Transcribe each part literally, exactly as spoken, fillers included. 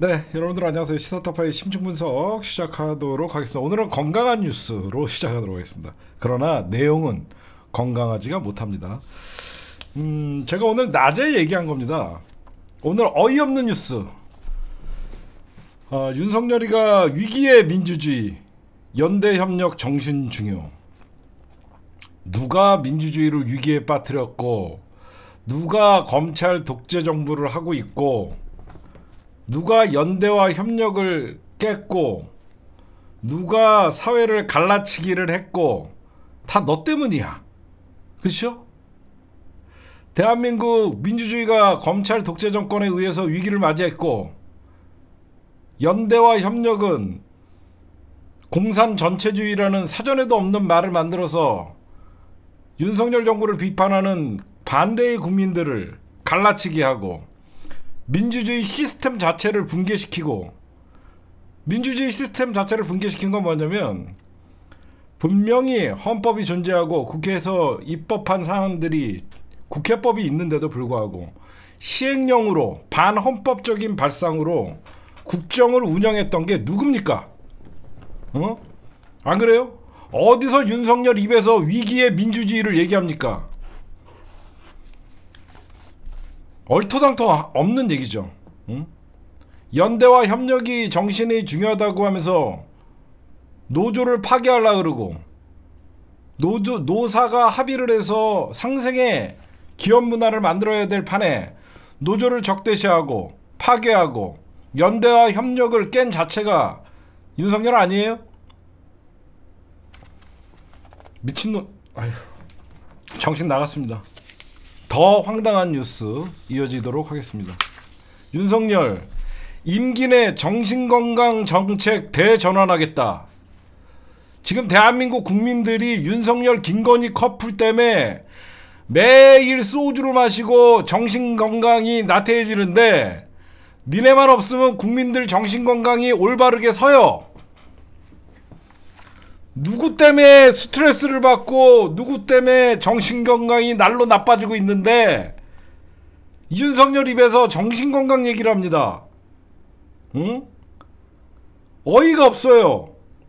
네, 여러분들 안녕하세요. 시사타파의 심층분석 시작하도록 하겠습니다. 오늘은 건강한 뉴스로 시작하도록 하겠습니다. 그러나 내용은 건강하지가 못합니다. 음, 제가 오늘 낮에 얘기한 겁니다. 오늘 어이없는 뉴스. 어, 윤석열이가 위기의 민주주의, 연대협력 정신 중요. 누가 민주주의를 위기에 빠뜨렸고, 누가 검찰 독재 정부를 하고 있고, 누가 연대와 협력을 깼고, 누가 사회를 갈라치기를 했고, 다 너 때문이야. 그쵸? 대한민국 민주주의가 검찰 독재 정권에 의해서 위기를 맞이했고, 연대와 협력은 공산 전체주의라는 사전에도 없는 말을 만들어서 윤석열 정부를 비판하는 반대의 국민들을 갈라치기 하고, 민주주의 시스템 자체를 붕괴시키고, 민주주의 시스템 자체를 붕괴시킨 건 뭐냐면, 분명히 헌법이 존재하고 국회에서 입법한 사안들이 국회법이 있는데도 불구하고 시행령으로 반헌법적인 발상으로 국정을 운영했던 게 누굽니까? 어? 안 그래요? 어디서 윤석열 입에서 위기의 민주주의를 얘기합니까? 얼토당토 없는 얘기죠. 응? 연대와 협력이 정신이 중요하다고 하면서 노조를 파괴하려고 그러고, 노조, 노사가 합의를 해서 상생의 기업 문화를 만들어야 될 판에 노조를 적대시하고 파괴하고 연대와 협력을 깬 자체가 윤석열 아니에요? 미친놈. 아휴, 정신 나갔습니다. 더 황당한 뉴스 이어지도록 하겠습니다. 윤석열 임기 내 정신건강 정책 대전환하겠다. 지금 대한민국 국민들이 윤석열 김건희 커플 때문에 매일 소주를 마시고 정신건강이 나태해지는데, 니네만 없으면 국민들 정신건강이 올바르게 서요. 누구 때문에 스트레스를 받고 누구 때문에 정신건강이 날로 나빠지고 있는데 윤석열 입에서 정신건강 얘기를 합니다. 응? 어이가 없어요.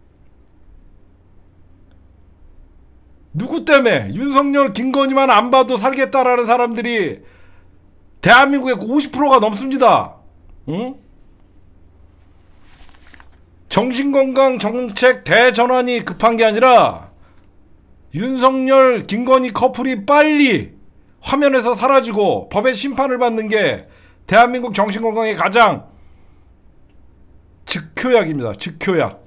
누구 때문에? 윤석열 김건희만 안 봐도 살겠다라는 사람들이 대한민국의 오십 퍼센트가 넘습니다. 응? 정신건강 정책 대전환이 급한 게 아니라 윤석열 김건희 커플이 빨리 화면에서 사라지고 법의 심판을 받는 게 대한민국 정신건강의 가장 즉효약입니다. 즉효약.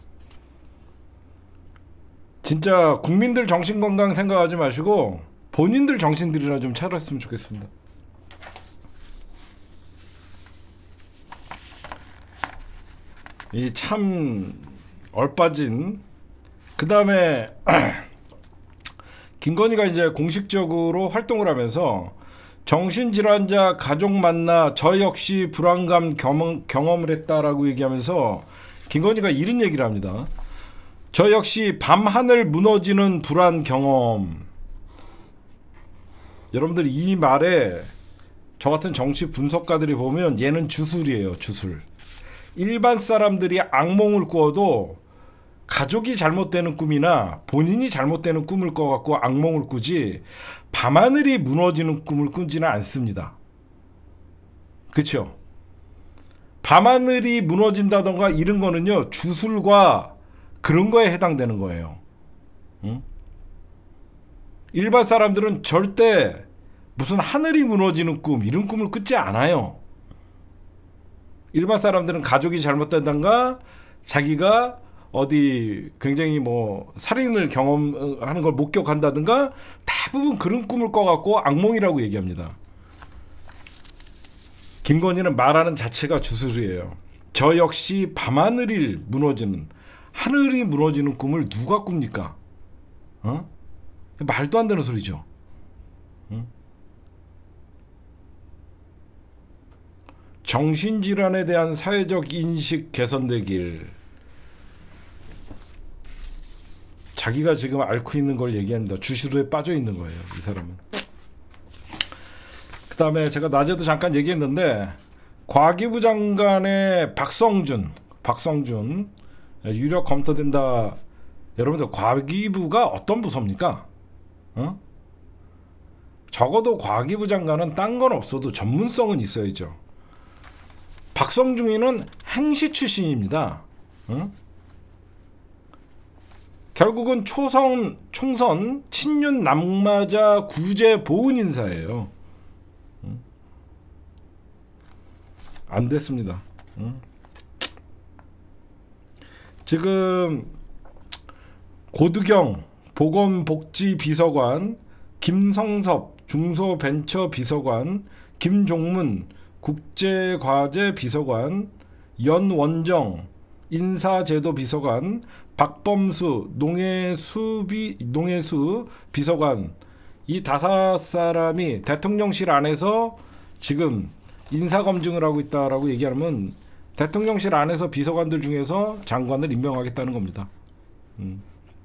진짜 국민들 정신건강 생각하지 마시고 본인들 정신들이나 좀 차렸으면 좋겠습니다. 이 참 얼빠진. 그 다음에 김건희가 이제 공식적으로 활동을 하면서 정신질환자 가족 만나 저 역시 불안감 경험, 경험을 했다라고 얘기하면서 김건희가 이런 얘기를 합니다. 저 역시 밤하늘 무너지는 불안 경험. 여러분들 이 말에 저 같은 정치 분석가들이 보면 얘는 주술이에요. 주술. 일반 사람들이 악몽을 꾸어도 가족이 잘못되는 꿈이나 본인이 잘못되는 꿈을 꿔갖고 악몽을 꾸지 밤하늘이 무너지는 꿈을 꾸지는 않습니다. 그쵸? 밤하늘이 무너진다던가 이런 거는요, 주술과 그런 거에 해당되는 거예요. 응? 일반 사람들은 절대 무슨 하늘이 무너지는 꿈 이런 꿈을 꾸지 않아요. 일반 사람들은 가족이 잘못된다던가 자기가 어디 굉장히 뭐 살인을 경험하는 걸 목격한다든가 대부분 그런 꿈을 꿔갖고 악몽이라고 얘기합니다. 김건희는 말하는 자체가 주술이에요. 저 역시 밤하늘이 무너지는, 하늘이 무너지는 꿈을 누가 꿉니까? 어? 말도 안 되는 소리죠. 응? 정신질환에 대한 사회적 인식 개선되길. 자기가 지금 앓고 있는 걸 얘기합니다. 주술에 빠져 있는 거예요, 이 사람은. 그 다음에 제가 낮에도 잠깐 얘기했는데 과기부 장관의 박성준, 박성준 유력 검토된다. 여러분들 과기부가 어떤 부서입니까? 어? 적어도 과기부 장관은 딴 건 없어도 전문성은 있어야죠. 박성준이는 행시 출신입니다. 어? 결국은 초선, 총선 친윤 낙마자 구제 보훈 인사예요. 어? 안 됐습니다. 어? 지금 고두경 보건복지비서관, 김성섭 중소벤처비서관, 김종문 국제과제비서관, 연원정 인사제도비서관, 박범수 농해수비, 농해수 비서관, 이 다섯 사람이 대통령실 안에서 지금 인사검증을 하고 있다라고 얘기하면 대통령실 안에서 비서관들 중에서 장관을 임명하겠다는 겁니다. 음.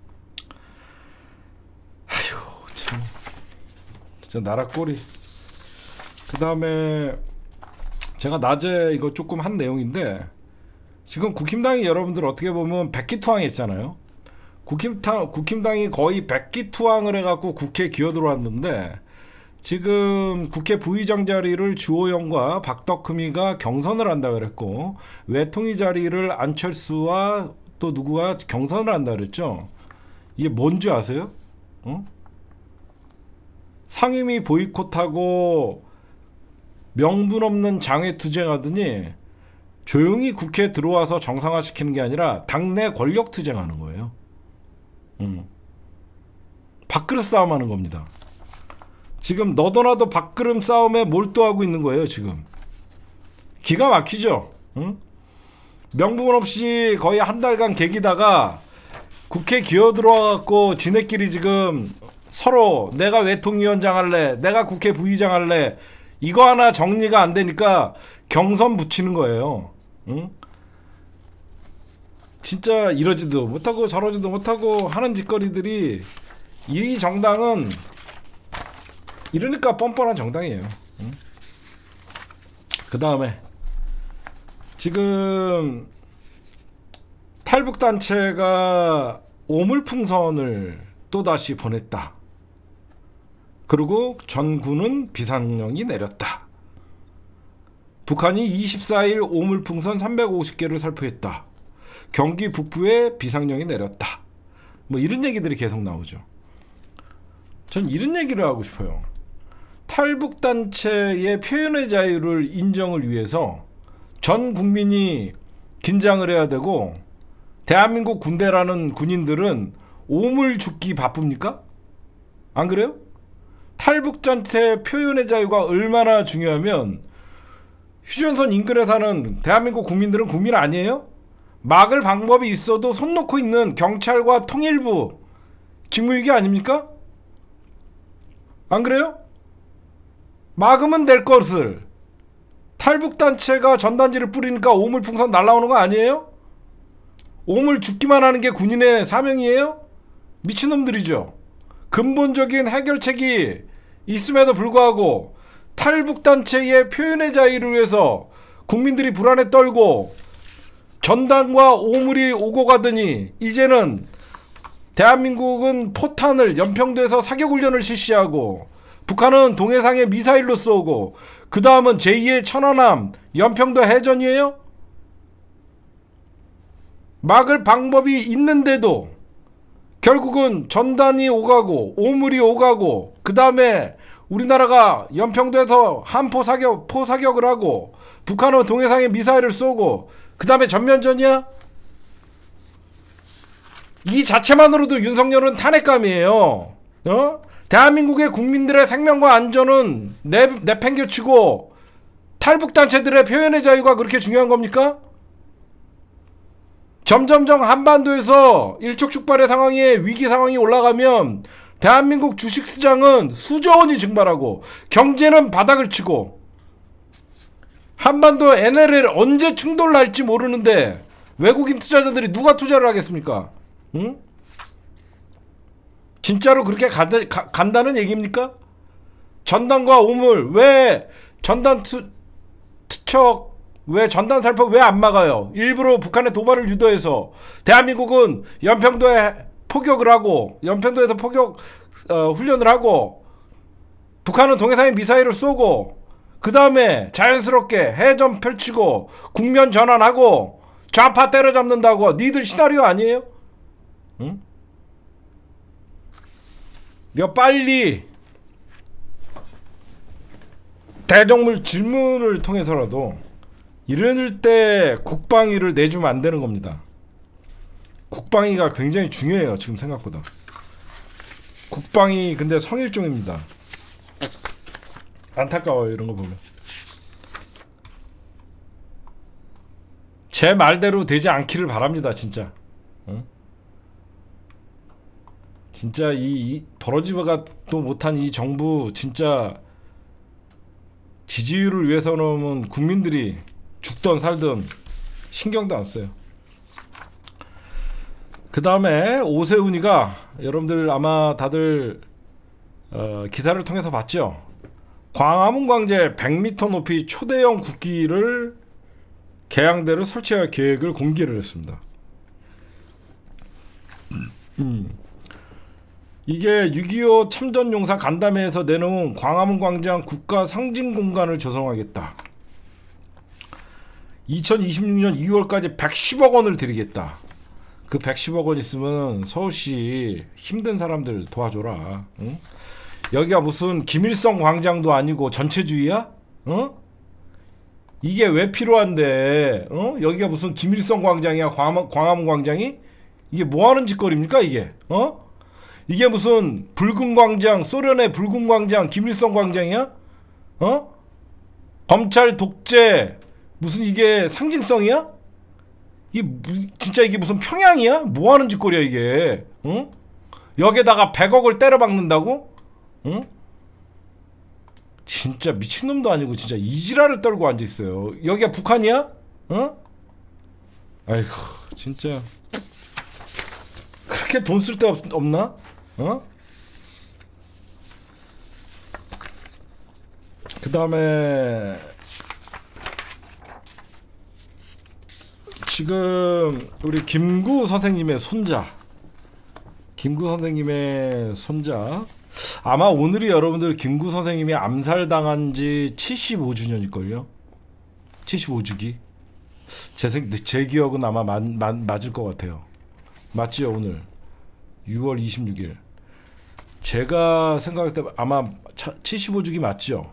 아휴 참 진짜 나라 꼴이. 그 다음에 제가 낮에 이거 조금 한 내용인데, 지금 국힘당이 여러분들 어떻게 보면 백기투항했잖아요. 국힘당, 국힘당이 거의 백기투항을 해갖고 국회에 기어들어왔는데, 지금 국회 부의장 자리를 주호영과 박덕흠이가 경선을 한다 그랬고, 외통위 자리를 안철수와 또 누구와 경선을 한다 그랬죠. 이게 뭔지 아세요? 어? 상임위 보이콧하고 명분 없는 장외투쟁하더니 조용히 국회에 들어와서 정상화시키는 게 아니라 당내 권력투쟁하는 거예요. 음. 밥그릇 싸움하는 겁니다. 지금 너도나도 밥그릇 싸움에 몰두하고 있는 거예요. 지금 기가 막히죠. 응? 명분 없이 거의 한 달간 개기다가 국회 기어들어와갖고 지네끼리 지금 서로 내가 외통위원장 할래, 내가 국회 부의장 할래, 이거 하나 정리가 안 되니까 경선 붙이는 거예요. 응? 진짜 이러지도 못하고 저러지도 못하고 하는 짓거리들이, 이 정당은 이러니까 뻔뻔한 정당이에요. 응? 그 다음에 지금 탈북단체가 오물풍선을 또다시 보냈다. 그리고 전군은 비상령이 내렸다. 북한이 이십사일 오물풍선 삼백오십 개를 살포했다. 경기 북부에 비상령이 내렸다. 뭐 이런 얘기들이 계속 나오죠. 전 이런 얘기를 하고 싶어요. 탈북단체의 표현의 자유를 인정을 위해서 전 국민이 긴장을 해야 되고, 대한민국 군대라는 군인들은 오물 죽기 바쁩니까? 안 그래요? 탈북단체 표현의 자유가 얼마나 중요하면, 휴전선 인근에 사는 대한민국 국민들은 국민 아니에요? 막을 방법이 있어도 손 놓고 있는 경찰과 통일부 직무유기 아닙니까? 안 그래요? 막으면 될 것을 탈북단체가 전단지를 뿌리니까 오물풍선 날라오는 거 아니에요? 오물 죽기만 하는 게 군인의 사명이에요? 미친놈들이죠. 근본적인 해결책이 있음에도 불구하고 탈북단체의 표현의 자유를 위해서 국민들이 불안에 떨고 전단과 오물이 오고 가더니, 이제는 대한민국은 포탄을 연평도에서 사격훈련을 실시하고, 북한은 동해상에 미사일로 쏘고, 그 다음은 제이의 천안함 연평도 해전이에요? 막을 방법이 있는데도 결국은 전단이 오가고 오물이 오가고, 그 다음에 우리나라가 연평도에서 한포 사격, 포 사격을 하고, 북한은 동해상에 미사일을 쏘고, 그 다음에 전면전이야? 이 자체만으로도 윤석열은 탄핵감이에요. 어? 대한민국의 국민들의 생명과 안전은 내, 내팽겨치고 탈북단체들의 표현의 자유가 그렇게 중요한 겁니까? 점점점 한반도에서 일촉즉발의 상황에 위기 상황이 올라가면 대한민국 주식시장은 수조 원이 증발하고 경제는 바닥을 치고, 한반도 엔엘엘 언제 충돌날지 모르는데 외국인 투자자들이 누가 투자를 하겠습니까? 응? 진짜로 그렇게 가, 가, 간다는 얘기입니까? 전단과 오물, 왜 전단 투, 투척 왜 전단 살포 왜 안 막아요? 일부러 북한의 도발을 유도해서 대한민국은 연평도에 포격을 하고 연평도에서 포격 어, 훈련을 하고 북한은 동해상에 미사일을 쏘고 그 다음에 자연스럽게 해전 펼치고 국면 전환하고 좌파 때려잡는다고 니들 시나리오 아니에요? 응? 몇 빨리 대정물 질문을 통해서라도 이럴 때 국방위를 내주면 안 되는 겁니다. 국방위가 굉장히 중요해요. 지금 생각보다. 국방위 근데 성일종입니다. 안타까워요. 이런 거 보면. 제 말대로 되지 않기를 바랍니다. 진짜. 응? 진짜 이, 이 버러지가 또 못한 이 정부 진짜 지지율을 위해서는 국민들이 죽던 살던 신경도 안 써요. 그 다음에 오세훈이가 여러분들 아마 다들 어, 기사를 통해서 봤죠. 광화문 광제 백 미터 높이 초대형 국기를 개양대를 설치할 계획을 공개를 했습니다. 음. 이게 육이오 참전용사 간담회에서 내놓은 광화문 광장 국가 상징 공간을 조성하겠다. 이천이십육 년 이월까지 백십억 원을 드리겠다. 그 백십억 원 있으면 서울시 힘든 사람들 도와줘라. 응? 여기가 무슨 김일성 광장도 아니고 전체주의야? 어? 이게 왜 필요한데? 어? 여기가 무슨 김일성 광장이야? 광화문, 광화문 광장이? 이게 뭐하는 짓거리입니까 이게? 어? 이게 무슨 붉은 광장, 소련의 붉은 광장, 김일성 광장이야? 어? 검찰 독재 무슨 이게 상징성이야? 이게 진짜 이게 무슨 평양이야? 뭐하는 짓거리야 이게? 응? 여기에다가 백억을 때려박는다고? 응? 진짜 미친놈도 아니고 진짜 이지랄을 떨고 앉아있어요. 여기가 북한이야? 어? 아이고 진짜 그렇게 돈 쓸 데 없나? 어? 그 다음에 지금 우리 김구 선생님의 손자 김구 선생님의 손자 아마 오늘이 여러분들 김구 선생님이 암살당한 지 칠십오 주년일걸요. 칠십오 주기 제, 제 기억은 아마 마, 마, 맞을 것 같아요. 맞지요? 오늘 유월 이십육일 제가 생각할 때 아마 칠십오 주기 맞죠?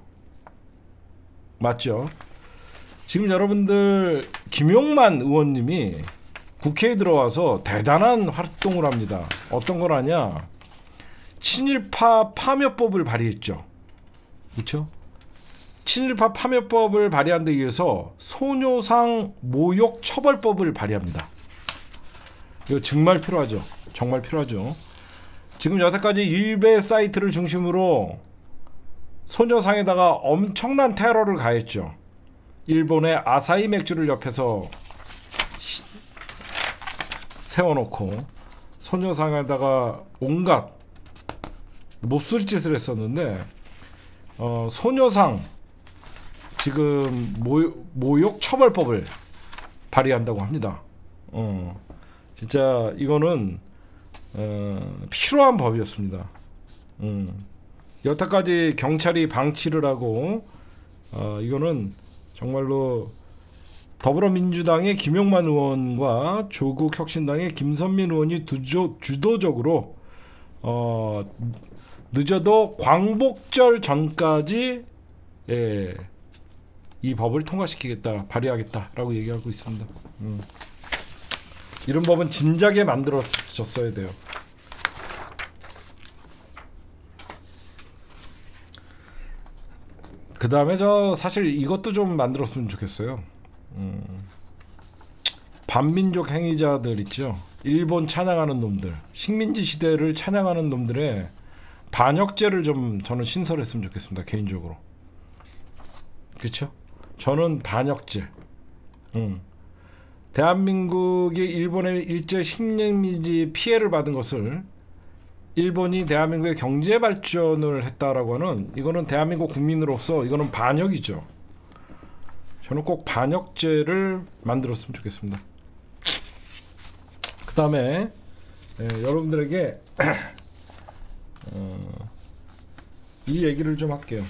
맞죠? 지금 여러분들 김용만 의원님이 국회에 들어와서 대단한 활동을 합니다. 어떤 걸 하냐? 친일파 파묘법을 발의했죠. 그렇죠? 친일파 파묘법을 발의한 데 의해서 소녀상 모욕 처벌법을 발의합니다. 이거 정말 필요하죠. 정말 필요하죠. 지금 여태까지 일베 사이트를 중심으로 소녀상에다가 엄청난 테러를 가했죠. 일본의 아사히 맥주를 옆에서 시, 세워놓고 소녀상에다가 온갖 몹쓸 짓을 했었는데 어, 소녀상 지금 모욕, 모욕 처벌법을 발의한다고 합니다. 어, 진짜 이거는 어, 필요한 법이었습니다. 음, 여태까지 경찰이 방치를 하고 어, 이거는 정말로 더불어민주당의 김용만 의원과 조국혁신당의 김선민 의원이 두조, 주도적으로 어, 늦어도 광복절 전까지 예, 이 법을 통과시키겠다, 발의하겠다라고 얘기하고 있습니다. 음. 이런 법은 진작에 만들어졌어야 돼요. 그 다음에 저 사실 이것도 좀 만들었으면 좋겠어요. 음. 반민족 행위자들 있죠. 일본 찬양하는 놈들, 식민지 시대를 찬양하는 놈들의 반역죄를 좀 저는 신설했으면 좋겠습니다. 개인적으로. 그렇죠? 저는 반역죄. 음. 대한민국이 일본의 일제 식민지 피해를 받은 것을 일본이 대한민국의 경제 발전을 했다라고 하는 이거는 대한민국 국민으로서 이거는 반역이죠. 저는 꼭 반역죄를 만들었으면 좋겠습니다. 그 다음에 여러분들에게 어, 이 얘기를 좀 할게요.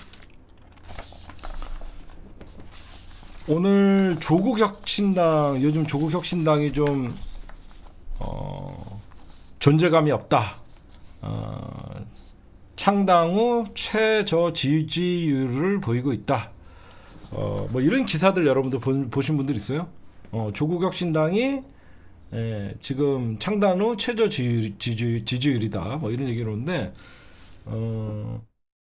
오늘 조국혁신당, 요즘 조국혁신당이 좀 어, 존재감이 없다. 어, 창당 후 최저 지지율을 보이고 있다. 어, 뭐 이런 기사들 여러분들 보, 보신 분들 있어요? 어, 조국혁신당이 예, 지금 창당 후 최저 지지율, 지지율, 지지율이다. 뭐 이런 얘기를 하는데, 어,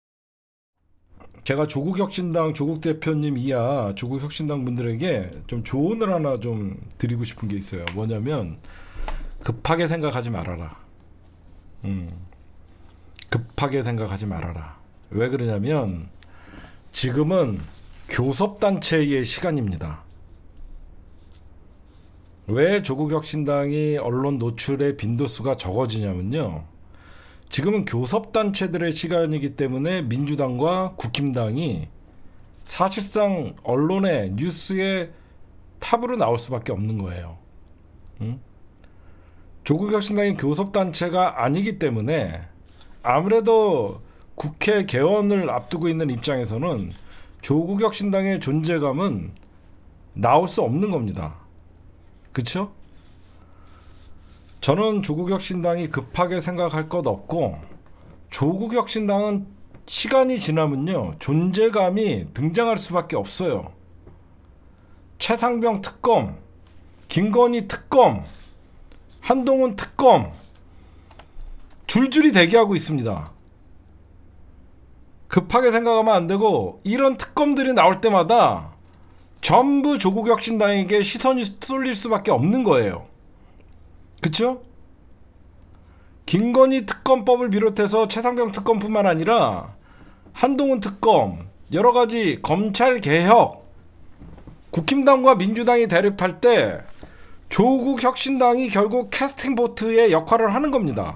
제가 조국혁신당 조국 대표님 이하 조국혁신당 분들에게 좀 조언을 하나 좀 드리고 싶은 게 있어요. 뭐냐면 급하게 생각하지 말아라. 음, 급하게 생각하지 말아라. 왜 그러냐면 지금은 교섭단체의 시간입니다. 왜 조국혁신당이 언론 노출의 빈도수가 적어지냐면요, 지금은 교섭단체들의 시간이기 때문에 민주당과 국힘당이 사실상 언론의 뉴스의 탑으로 나올 수밖에 없는 거예요. 응? 조국혁신당이 교섭단체가 아니기 때문에 아무래도 국회 개원을 앞두고 있는 입장에서는 조국혁신당의 존재감은 나올 수 없는 겁니다. 그쵸? 저는 조국혁신당이 급하게 생각할 것 없고, 조국혁신당은 시간이 지나면요 존재감이 등장할 수밖에 없어요. 최상병 특검, 김건희 특검, 한동훈 특검 줄줄이 대기하고 있습니다. 급하게 생각하면 안 되고, 이런 특검들이 나올 때마다 전부 조국혁신당에게 시선이 쏠릴 수밖에 없는 거예요. 그쵸? 김건희 특검법을 비롯해서 최상병 특검뿐만 아니라 한동훈 특검, 여러가지 검찰개혁, 국힘당과 민주당이 대립할 때 조국혁신당이 결국 캐스팅보트의 역할을 하는 겁니다.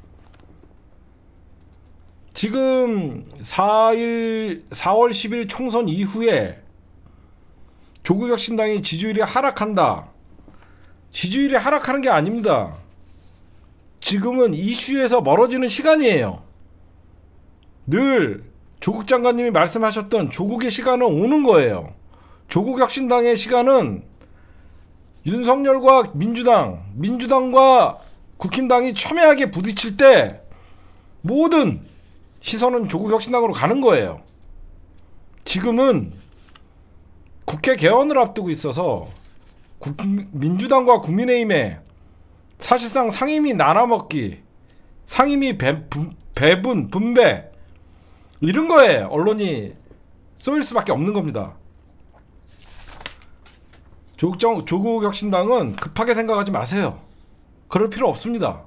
지금 사월 십일 총선 이후에 조국혁신당이 지지율이 하락한다. 지지율이 하락하는 게 아닙니다. 지금은 이슈에서 멀어지는 시간이에요. 늘 조국 장관님이 말씀하셨던 조국의 시간은 오는 거예요. 조국혁신당의 시간은 윤석열과 민주당, 민주당과 국힘당이 첨예하게 부딪힐 때 모든 시선은 조국혁신당으로 가는 거예요. 지금은 국회 개원을 앞두고 있어서 국, 민주당과 국민의힘에 사실상 상임위 나눠먹기, 상임위 배, 분, 배분, 분배 이런 거에 언론이 쏘일 수밖에 없는 겁니다. 조국, 조국혁신당은 급하게 생각하지 마세요. 그럴 필요 없습니다.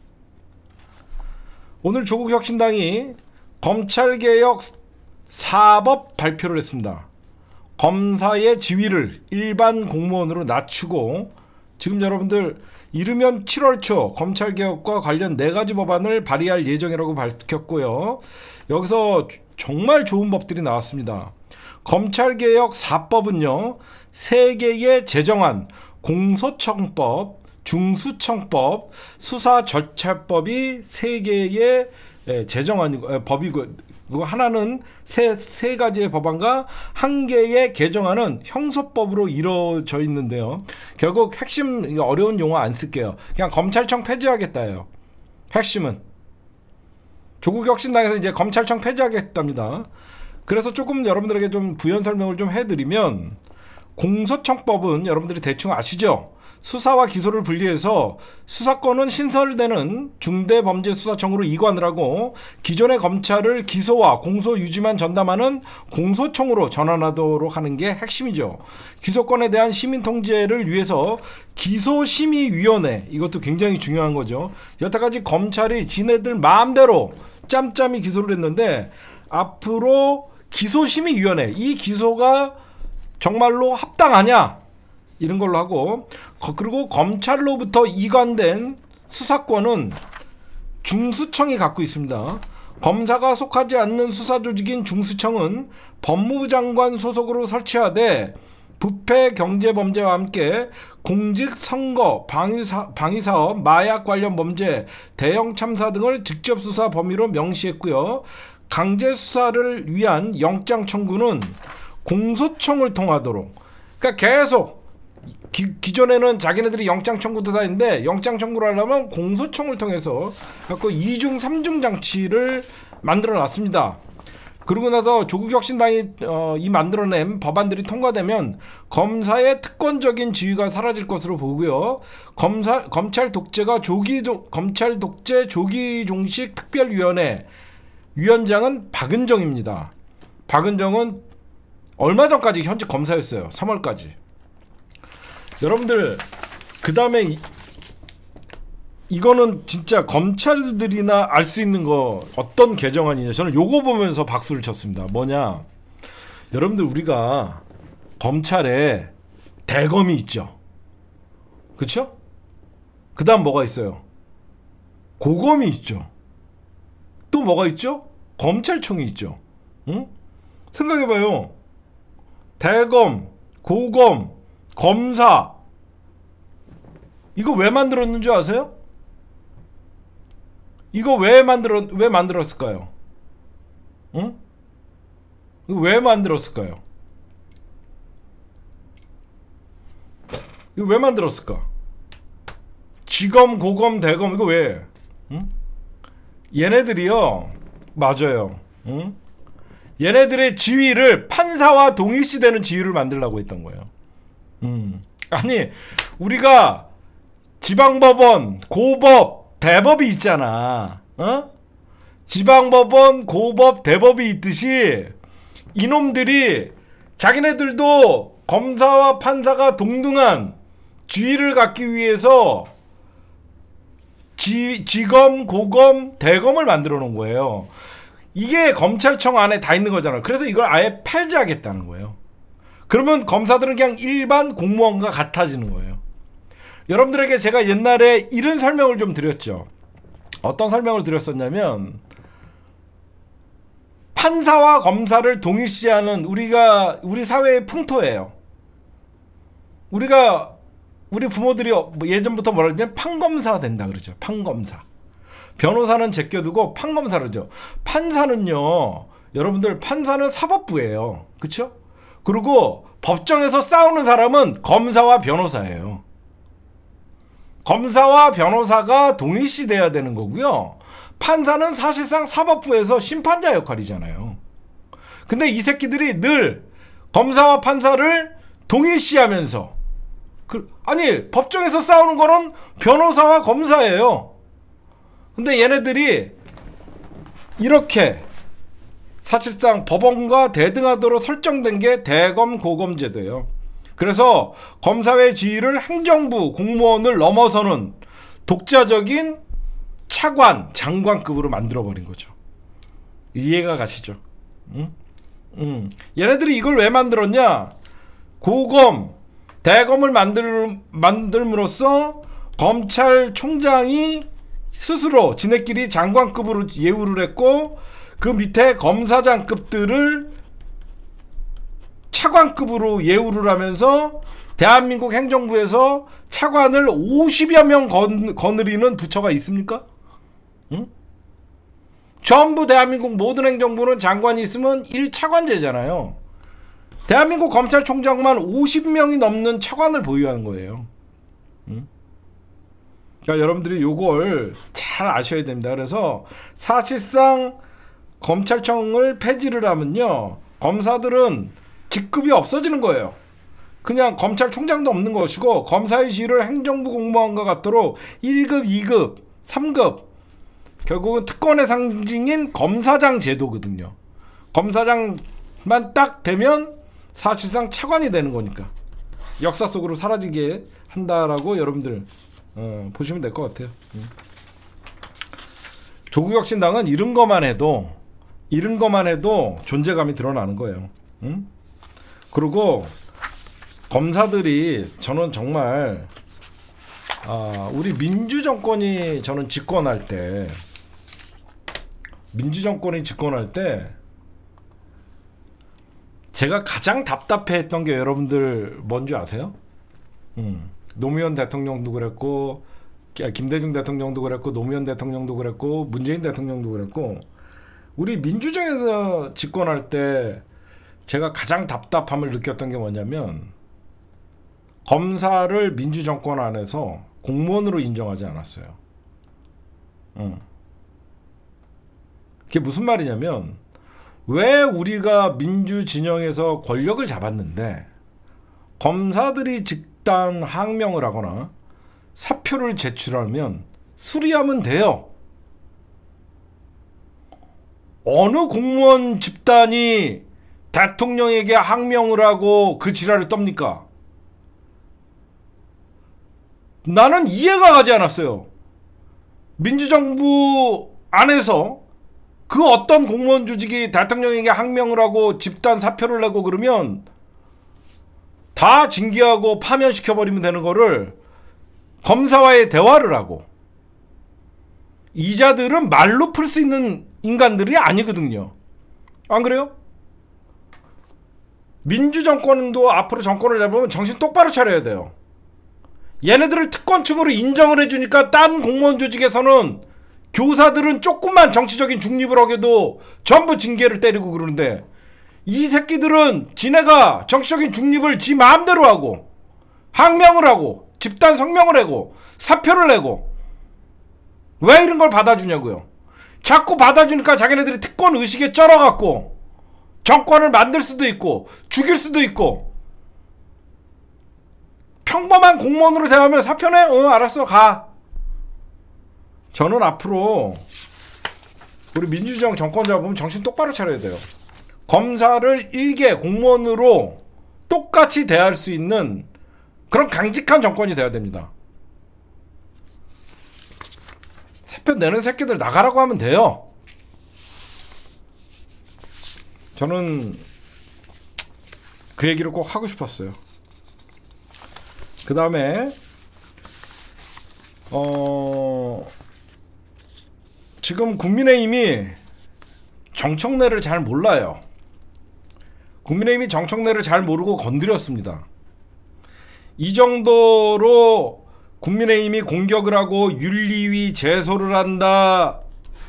오늘 조국혁신당이 검찰개혁 사법 발표를 했습니다. 검사의 지위를 일반 공무원으로 낮추고, 지금 여러분들 이르면 칠월 초 검찰개혁과 관련 네 가지 법안을 발의할 예정이라고 밝혔고요. 여기서 정말 좋은 법들이 나왔습니다. 검찰개혁 사법은요, 세 개의 제정안, 공소청법, 중수청법, 수사절차법이 세 개의 제정안이고 법이고, 하나는 세, 세 가지의 법안과 한 개의 개정안은 형소법으로 이루어져 있는데요. 결국 핵심, 어려운 용어 안 쓸게요. 그냥 검찰청 폐지하겠다예요. 핵심은 조국혁신당에서 이제 검찰청 폐지하겠답니다. 그래서 조금 여러분들에게 좀 부연 설명을 좀 해드리면, 공소청법은 여러분들이 대충 아시죠? 수사와 기소를 분리해서 수사권은 신설되는 중대범죄수사청으로 이관을 하고, 기존의 검찰을 기소와 공소 유지만 전담하는 공소청으로 전환하도록 하는 게 핵심이죠. 기소권에 대한 시민 통제를 위해서 기소심의위원회, 이것도 굉장히 중요한 거죠. 여태까지 검찰이 지네들 마음대로 짬짬이 기소를 했는데, 앞으로 기소심의위원회, 이 기소가 정말로 합당하냐, 이런 걸로 하고, 그리고 검찰로부터 이관된 수사권은 중수청이 갖고 있습니다. 검사가 속하지 않는 수사조직인 중수청은 법무부 장관 소속으로 설치하되, 부패 경제범죄와 함께 공직 선거 방위사, 방위사업 마약 관련 범죄 대형 참사 등을 직접 수사 범위로 명시했고요. 강제 수사를 위한 영장 청구는 공소청을 통하도록, 그러니까 계속 기, 기존에는 자기네들이 영장 청구도 다 했는데 영장 청구를 하려면 공소청을 통해서 갖고 이중 삼중 장치를 만들어 놨습니다. 그러고 나서 조국혁신당이 어, 이 만들어낸 법안들이 통과되면 검사의 특권적인 지위가 사라질 것으로 보고요. 검사 검찰 독재가 조기 도, 검찰 독재 조기 종식 특별위원회 위원장은 박은정입니다. 박은정은 얼마 전까지 현직 검사였어요. 삼월까지. 여러분들 그 다음에 이, 이거는 진짜 검찰들이나 알 수 있는 거 어떤 개정안이냐. 저는 요거 보면서 박수를 쳤습니다. 뭐냐, 여러분들 우리가 검찰에 대검이 있죠. 그쵸? 그 다음 뭐가 있어요? 고검이 있죠. 또 뭐가 있죠? 검찰청이 있죠. 응? 생각해봐요. 대검, 고검, 검사, 이거 왜 만들었는 줄 아세요? 이거 왜 만들었 왜 만들었을까요? 응? 이거 왜 만들었을까요? 이거 왜 만들었을까? 지검, 고검, 대검 이거 왜? 응? 얘네들이요, 맞아요. 응? 얘네들의 지위를 판사와 동일시되는 지위를 만들려고 했던 거예요. 음. 아니 우리가 지방법원, 고법, 대법이 있잖아. 어? 지방법원, 고법, 대법이 있듯이 이놈들이 자기네들도 검사와 판사가 동등한 지위를 갖기 위해서 지, 지검, 고검, 대검을 만들어 놓은 거예요. 이게 검찰청 안에 다 있는 거잖아요. 그래서 이걸 아예 폐지하겠다는 거예요. 그러면 검사들은 그냥 일반 공무원과 같아지는 거예요. 여러분들에게 제가 옛날에 이런 설명을 좀 드렸죠. 어떤 설명을 드렸었냐면, 판사와 검사를 동일시하는 우리가 우리 사회의 풍토예요. 우리가 우리 부모들이 예전부터 뭐라 그러냐면 판검사 된다 그러죠. 판검사. 변호사는 제껴두고 판검사를 하죠. 판사는요, 여러분들 판사는 사법부예요. 그쵸? 그리고 법정에서 싸우는 사람은 검사와 변호사예요. 검사와 변호사가 동일시 돼야 되는 거고요. 판사는 사실상 사법부에서 심판자 역할이잖아요. 근데 이 새끼들이 늘 검사와 판사를 동일시하면서, 그, 아니 법정에서 싸우는 거는 변호사와 검사예요. 근데 얘네들이 이렇게 사실상 법원과 대등하도록 설정된 게 대검 고검 제도예요. 그래서 검사의 지위를 행정부 공무원을 넘어서는 독자적인 차관, 장관급으로 만들어버린 거죠. 이해가 가시죠? 응? 응. 얘네들이 이걸 왜 만들었냐? 고검, 대검을 만들, 만들므로써 검찰총장이 스스로 지네끼리 장관급으로 예우를 했고, 그 밑에 검사장급들을 차관급으로 예우를 하면서 대한민국 행정부에서 차관을 오십여 명 건, 거느리는 부처가 있습니까? 응? 전부 대한민국 모든 행정부는 장관이 있으면 일 차관제잖아요. 대한민국 검찰총장만 오십 명이 넘는 차관을 보유하는 거예요. 응? 그러니까 여러분들이 요걸 잘 아셔야 됩니다. 그래서 사실상 검찰청을 폐지를 하면요, 검사들은 직급이 없어지는 거예요. 그냥 검찰총장도 없는 것이고, 검사의 지위를 행정부 공무원과 같도록 일 급, 이 급, 삼 급, 결국은 특권의 상징인 검사장 제도거든요. 검사장만 딱 되면 사실상 차관이 되는 거니까 역사 속으로 사라지게 한다라고 여러분들 어, 보시면 될 것 같아요. 음. 조국혁신당은 이런 것만 해도 이런 것만 해도 존재감이 드러나는 거예요. 음? 그리고 검사들이, 저는 정말 아, 우리 민주정권이 저는 집권할 때 민주정권이 집권할 때 제가 가장 답답해했던 게 여러분들 뭔지 아세요? 음, 노무현 대통령도 그랬고 김대중 대통령도 그랬고 노무현 대통령도 그랬고 문재인 대통령도 그랬고 우리 민주정에서 집권할 때 제가 가장 답답함을 느꼈던 게 뭐냐면 검사를 민주정권 안에서 공무원으로 인정하지 않았어요. 음. 그게 무슨 말이냐면 왜 우리가 민주진영에서 권력을 잡았는데 검사들이 집단 항명을 하거나 사표를 제출하면 수리하면 돼요. 어느 공무원 집단이 대통령에게 항명을 하고 그 지랄을 떱니까? 나는 이해가 가지 않았어요. 민주정부 안에서 그 어떤 공무원 조직이 대통령에게 항명을 하고 집단 사표를 내고 그러면 다 징계하고 파면시켜버리면 되는 거를 검사와의 대화를 하고 이자들은 말로 풀 수 있는 인간들이 아니거든요. 안 그래요? 민주정권도 앞으로 정권을 잡으면 정신 똑바로 차려야 돼요. 얘네들을 특권층으로 인정을 해주니까 딴 공무원 조직에서는 교사들은 조금만 정치적인 중립을 하게도 전부 징계를 때리고 그러는데 이 새끼들은 지네가 정치적인 중립을 지 마음대로 하고 항명을 하고 집단 성명을 하고 사표를 내고 왜 이런 걸 받아주냐고요. 자꾸 받아주니까 자기네들이 특권 의식에 쩔어갖고 정권을 만들 수도 있고 죽일 수도 있고 평범한 공무원으로 대하면 사표내? 어 알았어 가. 저는 앞으로 우리 민주정 정권 잡으면 정신 똑바로 차려야 돼요. 검사를 일개 공무원으로 똑같이 대할 수 있는 그런 강직한 정권이 돼야 됩니다. 사표 내는 새끼들 나가라고 하면 돼요. 저는 그 얘기를 꼭 하고 싶었어요. 그 다음에 어... 지금 국민의힘이 정청래를 잘 몰라요. 국민의힘이 정청래를 잘 모르고 건드렸습니다. 이 정도로 국민의힘이 공격을 하고 윤리위 제소를 한다.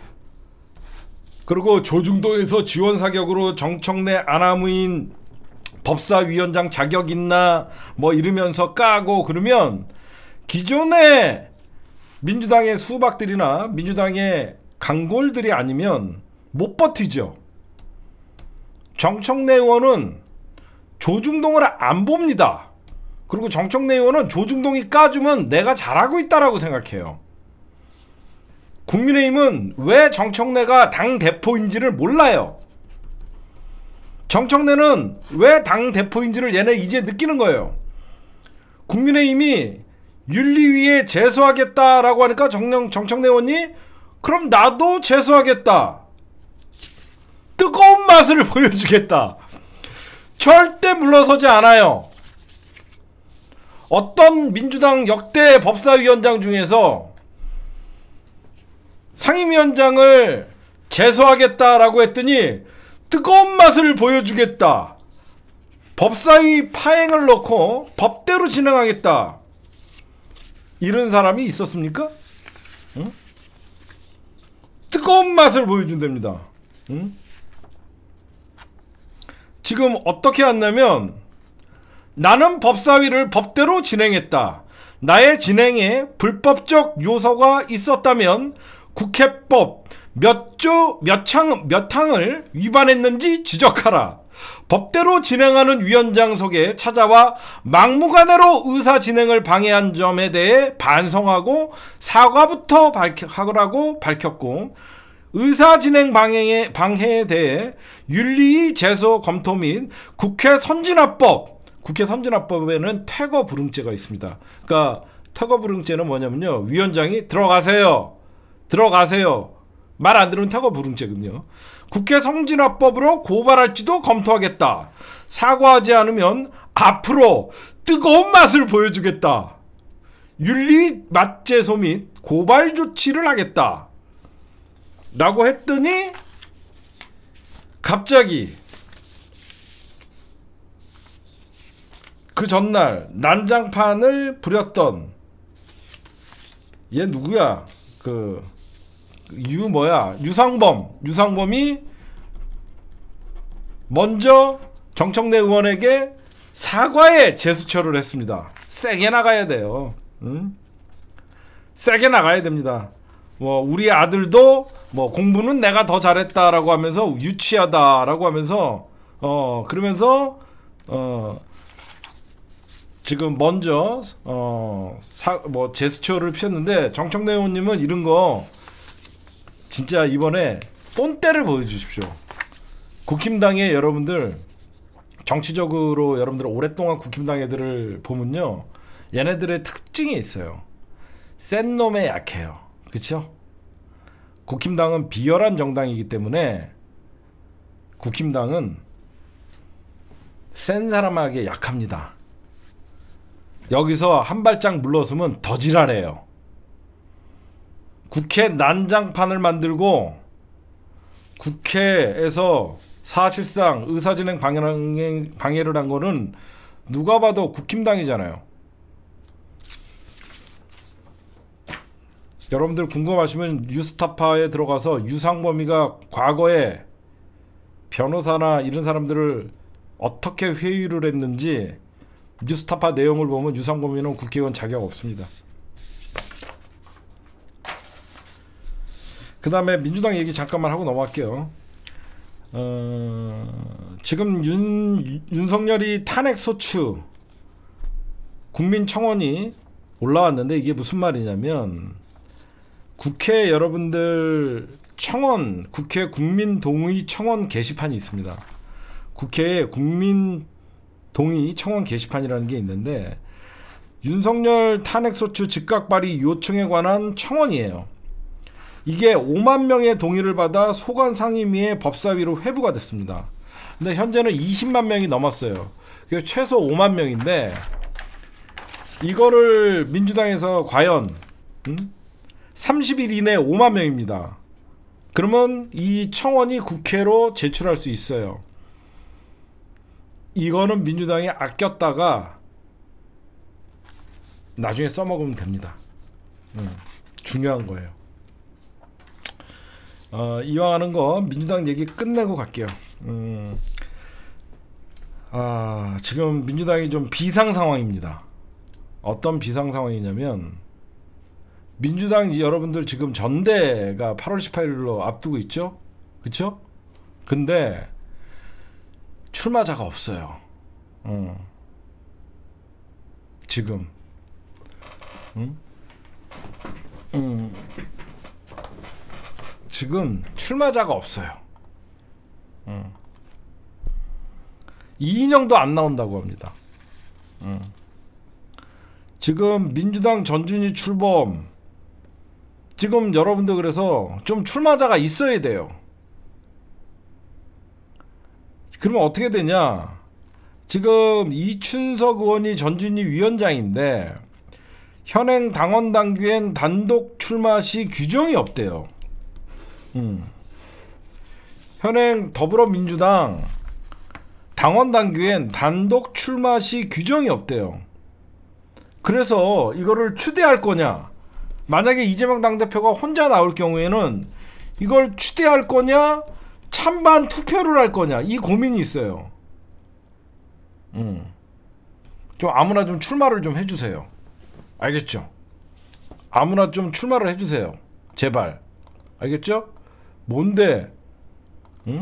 그리고 조중동에서 지원 사격으로 정청래 아나무인 법사위원장 자격 있나 뭐 이러면서 까고 그러면 기존의 민주당의 수박들이나 민주당의 강골들이 아니면 못 버티죠. 정청래 의원은 조중동을 안 봅니다. 그리고 정청래 의원은 조중동이 까주면 내가 잘하고 있다라고 생각해요. 국민의힘은 왜 정청래가 당대표인지를 몰라요. 정청래는 왜 당대표인지를 얘네 이제 느끼는 거예요. 국민의힘이 윤리위에 제소하겠다라고 하니까 정, 정청래 의원이 그럼 나도 제소하겠다. 뜨거운 맛을 보여주겠다. 절대 물러서지 않아요. 어떤 민주당 역대 법사위원장 중에서 상임위원장을 제소하겠다라고 했더니 뜨거운 맛을 보여주겠다. 법사위 파행을 넣고 법대로 진행하겠다. 이런 사람이 있었습니까? 응? 뜨거운 맛을 보여준답니다. 응? 지금 어떻게 했냐면 나는 법사위를 법대로 진행했다. 나의 진행에 불법적 요소가 있었다면 국회법 몇 조, 몇 창, 몇 항을 위반했는지 지적하라. 법대로 진행하는 위원장석에 찾아와 막무가내로 의사 진행을 방해한 점에 대해 반성하고 사과부터 하라고 밝혔고 의사 진행 방해에, 방해에 대해 윤리위 제소 검토 및 국회 선진화법 국회 선진화법에는 퇴거 불응죄가 있습니다. 그러니까 퇴거 불응죄는 뭐냐면요. 위원장이 들어가세요. 들어가세요. 말 안 들으면 퇴거 불응죄거든요. 국회 선진화법으로 고발할지도 검토하겠다. 사과하지 않으면 앞으로 뜨거운 맛을 보여주겠다. 윤리 맞제소 및 고발 조치를 하겠다. 라고 했더니 갑자기 그 전날 난장판을 부렸던 얘 누구야? 그 유 뭐야? 유상범. 유상범이 먼저 정청래 의원에게 사과의 제스처를 했습니다. 세게 나가야 돼요. 응? 세게 나가야 됩니다. 뭐 우리 아들도 뭐 공부는 내가 더 잘했다라고 하면서 유치하다라고 하면서 어 그러면서 어 지금 먼저 어 뭐 제스처를 폈는데 정청래 의원님은 이런 거 진짜 이번에 본때를 보여주십시오. 국힘당의 여러분들 정치적으로 여러분들 오랫동안 국힘당 애들을 보면요, 얘네들의 특징이 있어요. 센 놈에 약해요. 그쵸? 국힘당은 비열한 정당이기 때문에 국힘당은 센 사람에게 약합니다. 여기서 한 발짝 물러서면 더 지랄해요. 국회 난장판을 만들고 국회에서 사실상 의사진행 방해, 방해를 한 거는 누가 봐도 국힘당이잖아요. 여러분들 궁금하시면 뉴스타파에 들어가서 유상범이가 과거에 변호사나 이런 사람들을 어떻게 회유를 했는지 뉴스타파 내용을 보면 유상범이는 국회의원 자격 없습니다. 그 다음에 민주당 얘기 잠깐만 하고 넘어갈게요. 어, 지금 윤, 윤석열이 탄핵소추 국민청원이 올라왔는데 이게 무슨 말이냐면 국회 여러분들 청원, 국회 국민동의 청원 게시판이 있습니다. 국회에 국민동의 청원 게시판이라는 게 있는데 윤석열 탄핵소추 즉각 발의 요청에 관한 청원이에요. 이게 오만 명의 동의를 받아 소관 상임위의 법사위로 회부가 됐습니다. 근데 현재는 이십만 명이 넘었어요. 그게 최소 오만 명인데 이거를 민주당에서 과연 음? 삼십 일 이내 오만 명입니다. 그러면 이 청원이 국회로 제출할 수 있어요. 이거는 민주당이 아꼈다가 나중에 써먹으면 됩니다. 음, 중요한 거예요. 어, 이왕 하는 거 민주당 얘기 끝내고 갈게요. 음, 아, 지금 민주당이 좀 비상 상황입니다. 어떤 비상 상황이냐면 민주당 여러분들 지금 전대가 팔월 십팔일로 앞두고 있죠? 그쵸? 근데 출마자가 없어요. 어. 지금 응? 음. 지금 출마자가 없어요. 음. 이인영도 안 나온다고 합니다. 음. 지금 민주당 전준희 출범 지금 여러분들 그래서 좀 출마자가 있어야 돼요. 그러면 어떻게 되냐, 지금 이춘석 의원이 전준희 위원장인데 현행 당원 당규엔 단독 출마 시 규정이 없대요. 음. 현행 더불어민주당 당원 당규엔 단독 출마 시 규정이 없대요. 그래서 이거를 추대할 거냐, 만약에 이재명 당대표가 혼자 나올 경우에는 이걸 추대할 거냐 찬반 투표를 할 거냐, 이 고민이 있어요. 음. 좀 아무나 좀 출마를 좀 해주세요. 알겠죠? 아무나 좀 출마를 해주세요. 제발. 알겠죠? 뭔데? 응?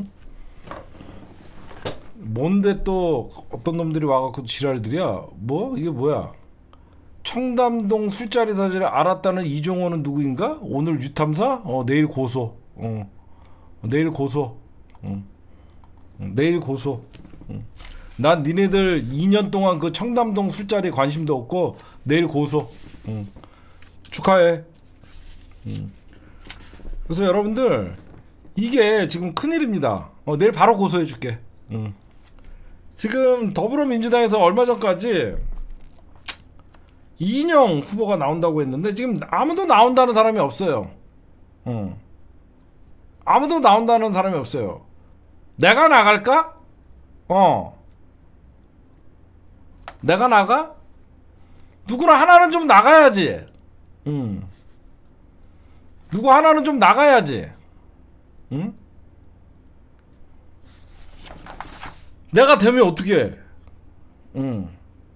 뭔데 또 어떤 놈들이 와갖고 지랄들이야? 뭐? 이게 뭐야? 청담동 술자리 사실을 알았다는 이종호는 누구인가? 오늘 유탐사? 어, 내일 고소. 어. 내일 고소. 어. 내일 고소. 어. 난 니네들 이 년 동안 그 청담동 술자리 관심도 없고 내일 고소. 어. 축하해. 어. 그래서 여러분들 이게 지금 큰일입니다. 어, 내일 바로 고소해줄게. 어. 지금 더불어민주당에서 얼마 전까지 이인영 후보가 나온다고 했는데 지금 아무도 나온다는 사람이 없어요. 어. 아무도 나온다는 사람이 없어요. 내가 나갈까? 어. 내가 나가? 누구나 하나는 좀 나가야지. 음. 누구 하나는 좀 나가야지. 응? 내가 되면 어떻게 해? 응.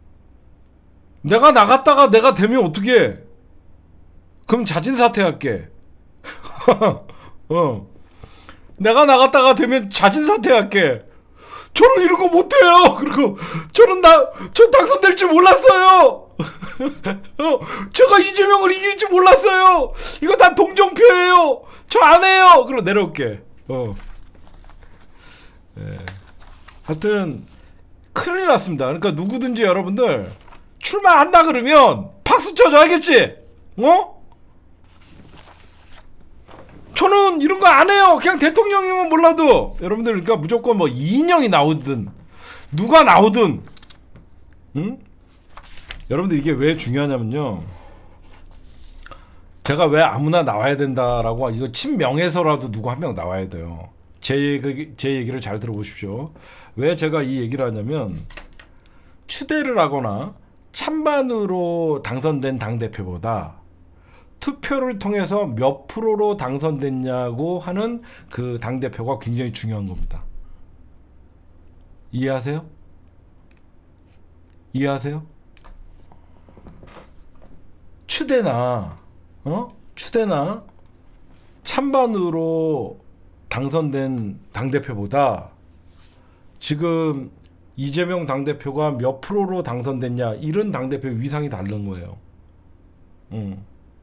내가 나갔다가 내가 되면 어떻게 해? 그럼 자진 사퇴할게. 어. 내가 나갔다가 되면 자진 사퇴할게. 저는 이런 거 못해요. 그리고 저는 나, 저 당선될 줄 몰랐어요. 어, 제가 이재명을 이길 줄 몰랐어요. 이거 다 동정표예요. 저 안 해요. 그리고 내려올게. 어. 네. 하여튼 큰일 났습니다. 그러니까 누구든지 여러분들 출마한다 그러면 박수 쳐줘. 알겠지? 어? 저는 이런 거 안 해요. 그냥 대통령이면 몰라도 여러분들 그러니까 무조건 뭐 이인영이 나오든 누가 나오든 응? 여러분들 이게 왜 중요하냐면요. 제가 왜 아무나 나와야 된다라고 이거 친명에서라도 누구 한 명 나와야 돼요. 제 얘기, 제 얘기를 잘 들어보십시오. 왜 제가 이 얘기를 하냐면 추대를 하거나 찬반으로 당선된 당대표보다 투표를 통해서 몇 프로로 당선됐냐고 하는 그 당대표가 굉장히 중요한 겁니다. 이해하세요? 이해하세요? 추대나 어? 추대나 찬반으로 당선된 당대표보다 지금 이재명 당대표가 몇 프로로 당선됐냐 이런 당대표의 위상이 다른 거예요. 음.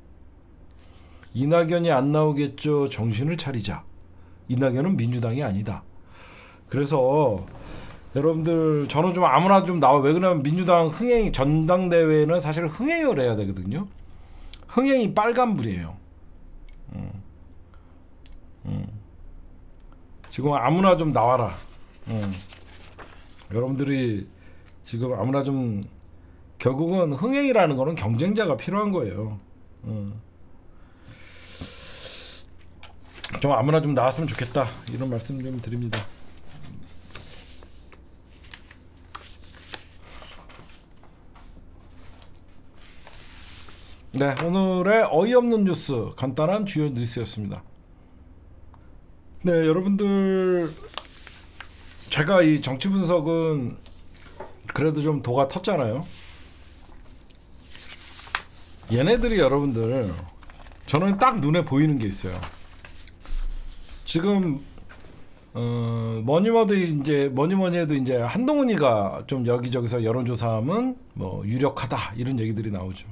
이낙연이 안 나오겠죠. 정신을 차리자. 이낙연은 민주당이 아니다. 그래서 여러분들 저는 좀 아무나 좀 나와. 왜 그러냐면 민주당 흥행 전당대회는 사실 흥행을 해야 되거든요. 흥행이 빨간불이에요. 음. 음. 지금 아무나 좀 나와라. 음. 여러분들이 지금 아무나 좀 결국은 흥행이라는 거는 경쟁자가 필요한 거예요. 음. 좀 아무나 좀 나왔으면 좋겠다 이런 말씀 좀 드립니다. 네, 오늘의 어이없는 뉴스 간단한 주요 뉴스였습니다. 네, 여러분들 제가 이 정치 분석은 그래도 좀 도가 텄잖아요. 얘네들이 여러분들 저는 딱 눈에 보이는 게 있어요. 지금 어, 뭐니뭐도 이제 뭐니뭐니 해도 이제 한동훈이가 좀 여기저기서 여론조사하면 뭐 유력하다 이런 얘기들이 나오죠.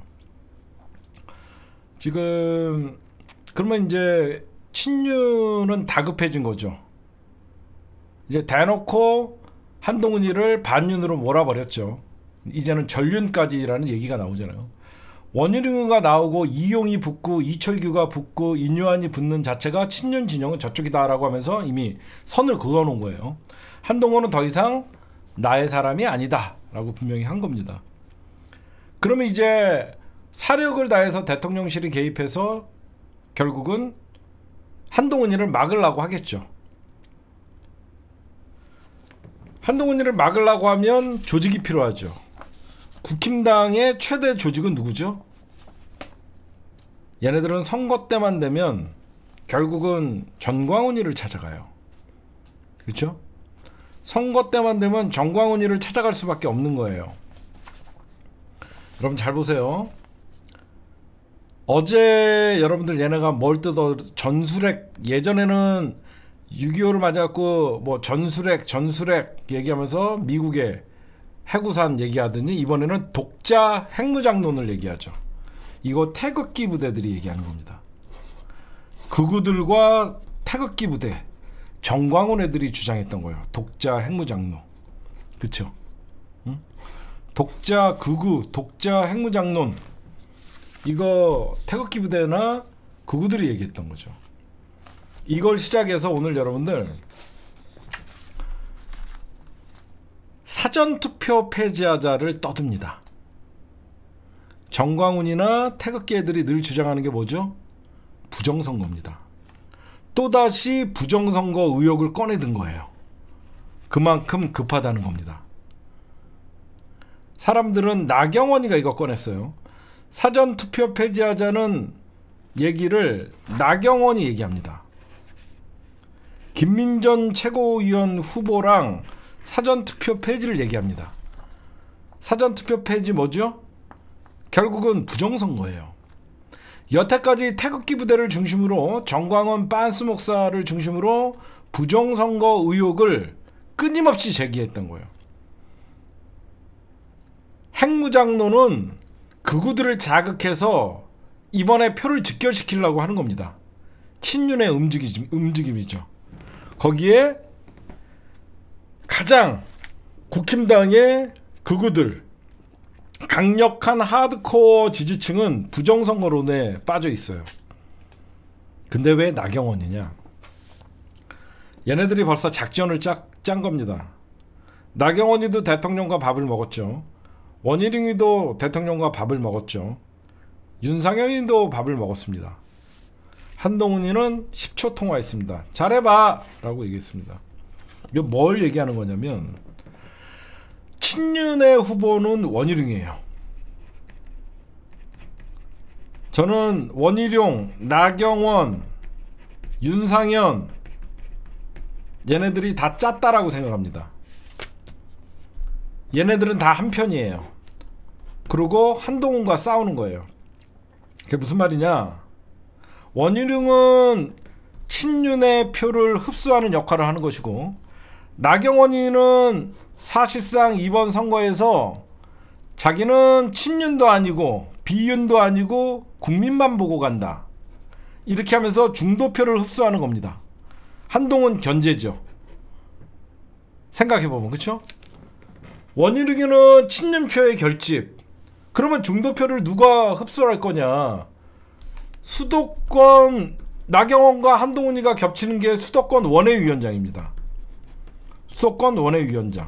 지금 그러면 이제 친윤은 다급해진 거죠. 이제 대놓고 한동훈이를 반윤으로 몰아버렸죠. 이제는 전륜까지라는 얘기가 나오잖아요. 원희룡이가 나오고 이용이 붙고 이철규가 붙고 인요한이 붙는 자체가 친윤 진영은 저쪽이다라고 하면서 이미 선을 그어놓은 거예요. 한동훈은 더 이상 나의 사람이 아니다 라고 분명히 한 겁니다. 그러면 이제 사력을 다해서 대통령실이 개입해서 결국은 한동훈이를 막으려고 하겠죠. 한동훈이를 막으려고 하면 조직이 필요하죠. 국힘당의 최대 조직은 누구죠? 얘네들은 선거 때만 되면 결국은 전광훈이를 찾아가요. 그렇죠? 선거 때만 되면 전광훈이를 찾아갈 수밖에 없는 거예요. 여러분 잘 보세요. 어제 여러분들 얘네가 뭘 뜯어 전술핵 예전에는 육이오를 맞았고 뭐 전술핵 전술핵 얘기하면서 미국의 해구산 얘기하더니 이번에는 독자 핵무장론을 얘기하죠. 이거 태극기 부대들이 얘기하는 겁니다. 극우들과 태극기 부대 정광훈 애들이 주장했던 거예요. 독자 핵무장론. 그쵸? 응? 독자 극우 독자 핵무장론 이거 태극기 부대나 극우들이 얘기했던 거죠. 이걸 시작해서 오늘 여러분들 사전투표 폐지하자를 떠듭니다. 정광훈이나 태극기 애들이 늘 주장하는 게 뭐죠? 부정선거입니다. 또다시 부정선거 의혹을 꺼내든 거예요. 그만큼 급하다는 겁니다. 사람들은 나경원이가 이거 꺼냈어요. 사전투표 폐지하자는 얘기를 나경원이 얘기합니다. 김민전 최고위원 후보랑 사전투표 폐지를 얘기합니다. 사전투표 폐지 뭐죠? 결국은 부정선거예요. 여태까지 태극기 부대를 중심으로 정광훈 빤스 목사를 중심으로 부정선거 의혹을 끊임없이 제기했던 거예요. 핵무장론은 극우들을 자극해서 이번에 표를 직결시키려고 하는 겁니다. 친윤의 움직임, 움직임이죠. 거기에 가장 국힘당의 극우들, 강력한 하드코어 지지층은 부정선거론에 빠져 있어요. 근데 왜 나경원이냐? 얘네들이 벌써 작전을 짝, 짠 겁니다. 나경원이도 대통령과 밥을 먹었죠. 원희룡이도 대통령과 밥을 먹었죠. 윤상현이도 밥을 먹었습니다. 한동훈이는 십 초 통화했습니다. 잘해봐! 라고 얘기했습니다. 이거 뭘 얘기하는 거냐면 친윤의 후보는 원희룡이에요. 저는 원희룡, 나경원, 윤상현 얘네들이 다 짰다라고 생각합니다. 얘네들은 다 한편이에요. 그리고 한동훈과 싸우는 거예요. 그게 무슨 말이냐? 원희룡은 친윤의 표를 흡수하는 역할을 하는 것이고, 나경원이는 사실상 이번 선거에서 자기는 친윤도 아니고 비윤도 아니고 국민만 보고 간다, 이렇게 하면서 중도표를 흡수하는 겁니다. 한동훈 견제죠. 생각해보면. 그쵸? 원희룡이는 친윤표의 결집. 그러면 중도표를 누가 흡수할 거냐? 수도권 나경원과 한동훈이가 겹치는 게 수도권 원외위원장입니다. 수도권 원외위원장.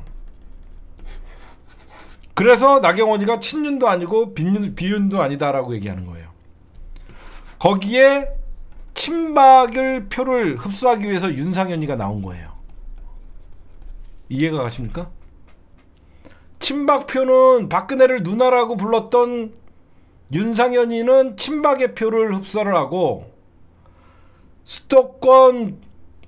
그래서 나경원이가 친윤도 아니고 비윤, 비윤도 아니다라고 얘기하는 거예요. 거기에 친박을 표를 흡수하기 위해서 윤상현이가 나온 거예요. 이해가 가십니까? 친박표는 박근혜를 누나라고 불렀던 윤상현이는 친박의 표를 흡수를 하고, 수도권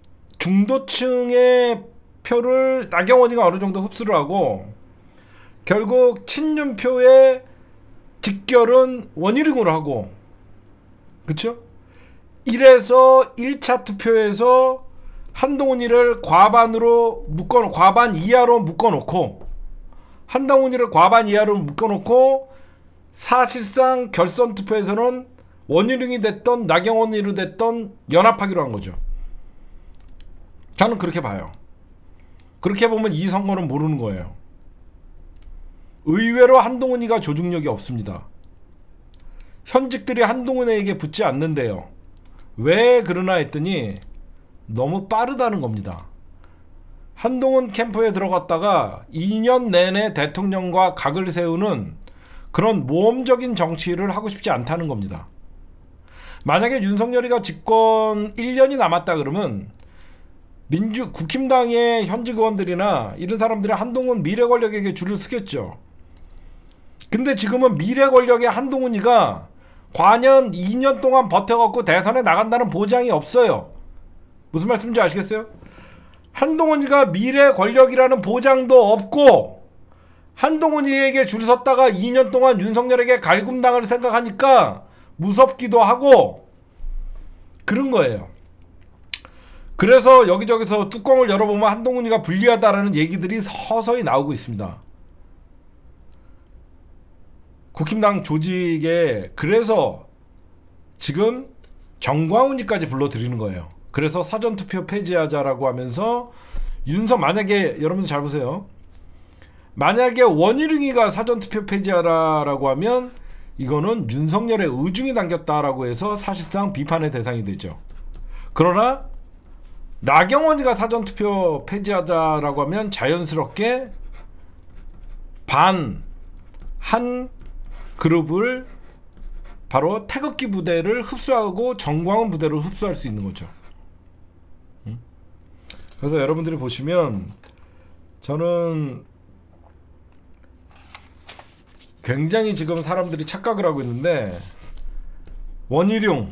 중도층의 표를 나경원이가 어느 정도 흡수를 하고, 결국 친윤표의 직결은 원희룡으로 하고, 그쵸? 이래서 일 차 투표에서 한동훈이를 과반으로 묶어, 과반 이하로 묶어놓고, 한동훈이를 과반 이하로 묶어놓고, 사실상 결선 투표에서는 원희룡이 됐던 나경원이로 됐던 연합하기로 한 거죠. 저는 그렇게 봐요. 그렇게 보면 이 선거는 모르는 거예요. 의외로 한동훈이가 조직력이 없습니다. 현직들이 한동훈에게 붙지 않는데요. 왜 그러나 했더니 너무 빠르다는 겁니다. 한동훈 캠프에 들어갔다가 이 년 내내 대통령과 각을 세우는 그런 모험적인 정치를 하고 싶지 않다는 겁니다. 만약에 윤석열이가 집권 일 년이 남았다 그러면 민주 국힘당의 현직 의원들이나 이런 사람들이 한동훈 미래 권력에게 줄을 서겠죠. 근데 지금은 미래 권력의 한동훈이가 과연 이 년 동안 버텨갖고 대선에 나간다는 보장이 없어요. 무슨 말씀인지 아시겠어요? 한동훈이가 미래 권력이라는 보장도 없고, 한동훈이에게 줄 섰다가 이 년 동안 윤석열에게 갈굼당을 생각하니까 무섭기도 하고 그런 거예요. 그래서 여기저기서 뚜껑을 열어보면 한동훈이가 불리하다라는 얘기들이 서서히 나오고 있습니다. 국힘당 조직에. 그래서 지금 정광훈이까지 불러들이는 거예요. 그래서 사전투표 폐지하자라고 하면서 윤석, 만약에 여러분들 잘 보세요. 만약에 원희룡이가 사전투표 폐지하라라고 하면 이거는 윤석열의 의중이 담겼다라고 해서 사실상 비판의 대상이 되죠. 그러나 나경원이가 사전투표 폐지하자라고 하면 자연스럽게 반 한 그룹을, 바로 태극기 부대를 흡수하고 정광훈 부대를 흡수할 수 있는 거죠. 그래서 여러분들이 보시면 저는 굉장히 지금 사람들이 착각을 하고 있는데, 원희룡,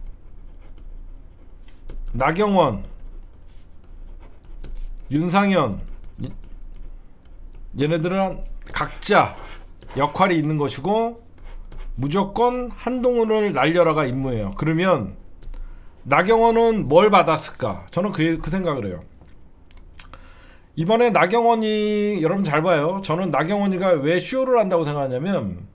나경원, 윤상현, 얘네들은 각자 역할이 있는 것이고 무조건 한동훈을 날려라가 임무예요. 그러면 나경원은 뭘 받았을까? 저는 그, 그 생각을 해요. 이번에 나경원이, 여러분 잘 봐요. 저는 나경원이가 왜 쇼를 한다고 생각하냐면,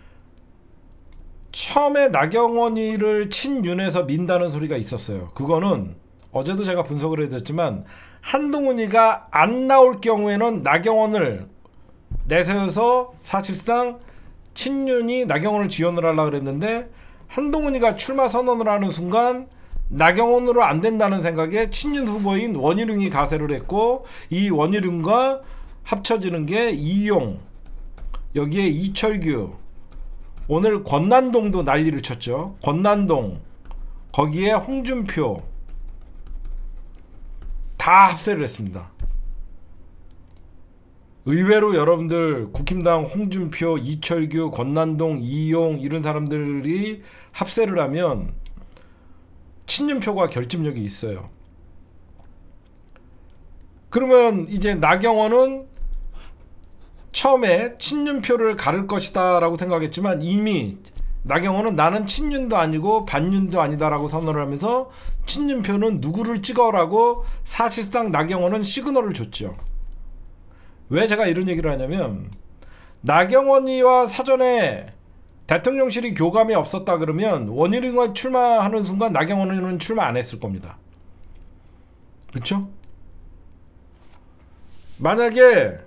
처음에 나경원이를 친윤에서 민다는 소리가 있었어요. 그거는 어제도 제가 분석을 해드렸지만, 한동훈이가 안 나올 경우에는 나경원을 내세워서 사실상 친윤이 나경원을 지원을 하려고 그랬는데, 한동훈이가 출마 선언을 하는 순간 나경원으로 안 된다는 생각에 친윤 후보인 원희룡이 가세를 했고, 이 원희룡과 합쳐지는 게 이용, 여기에 이철규, 오늘 권난동도 난리를 쳤죠. 권난동, 거기에 홍준표 다 합세를 했습니다. 의외로 여러분들 국힘당 홍준표, 이철규, 권난동, 이용 이런 사람들이 합세를 하면 친윤표가 결집력이 있어요. 그러면 이제 나경원은 처음에 친윤표를 가를 것이다 라고 생각했지만, 이미 나경원은 나는 친윤도 아니고 반윤도 아니다 라고 선언을 하면서 친윤표는 누구를 찍어라고 사실상 나경원은 시그널을 줬죠. 왜 제가 이런 얘기를 하냐면, 나경원이와 사전에 대통령실이 교감이 없었다 그러면 원희룡이 출마하는 순간 나경원은 출마 안 했을 겁니다. 그쵸? 만약에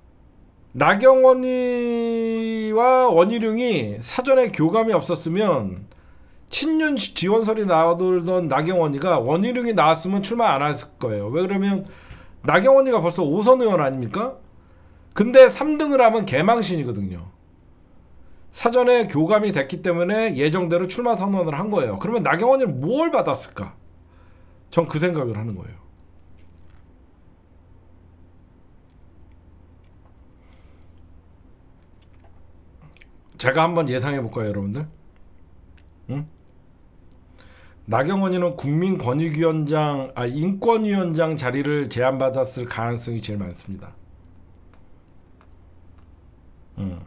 나경원이와 원희룡이 사전에 교감이 없었으면 친윤 지원설이 나오던 나경원이가 원희룡이 나왔으면 출마 안 했을 거예요. 왜 그러면 나경원이가 벌써 오선 의원 아닙니까? 근데 삼 등을 하면 개망신이거든요. 사전에 교감이 됐기 때문에 예정대로 출마 선언을 한 거예요. 그러면 나경원이는 뭘 받았을까? 전 그 생각을 하는 거예요. 제가 한번 예상해 볼까요, 여러분들? 응? 나경원이는 국민권익위원장, 아 인권위원장 자리를 제안받았을 가능성이 제일 많습니다. 응.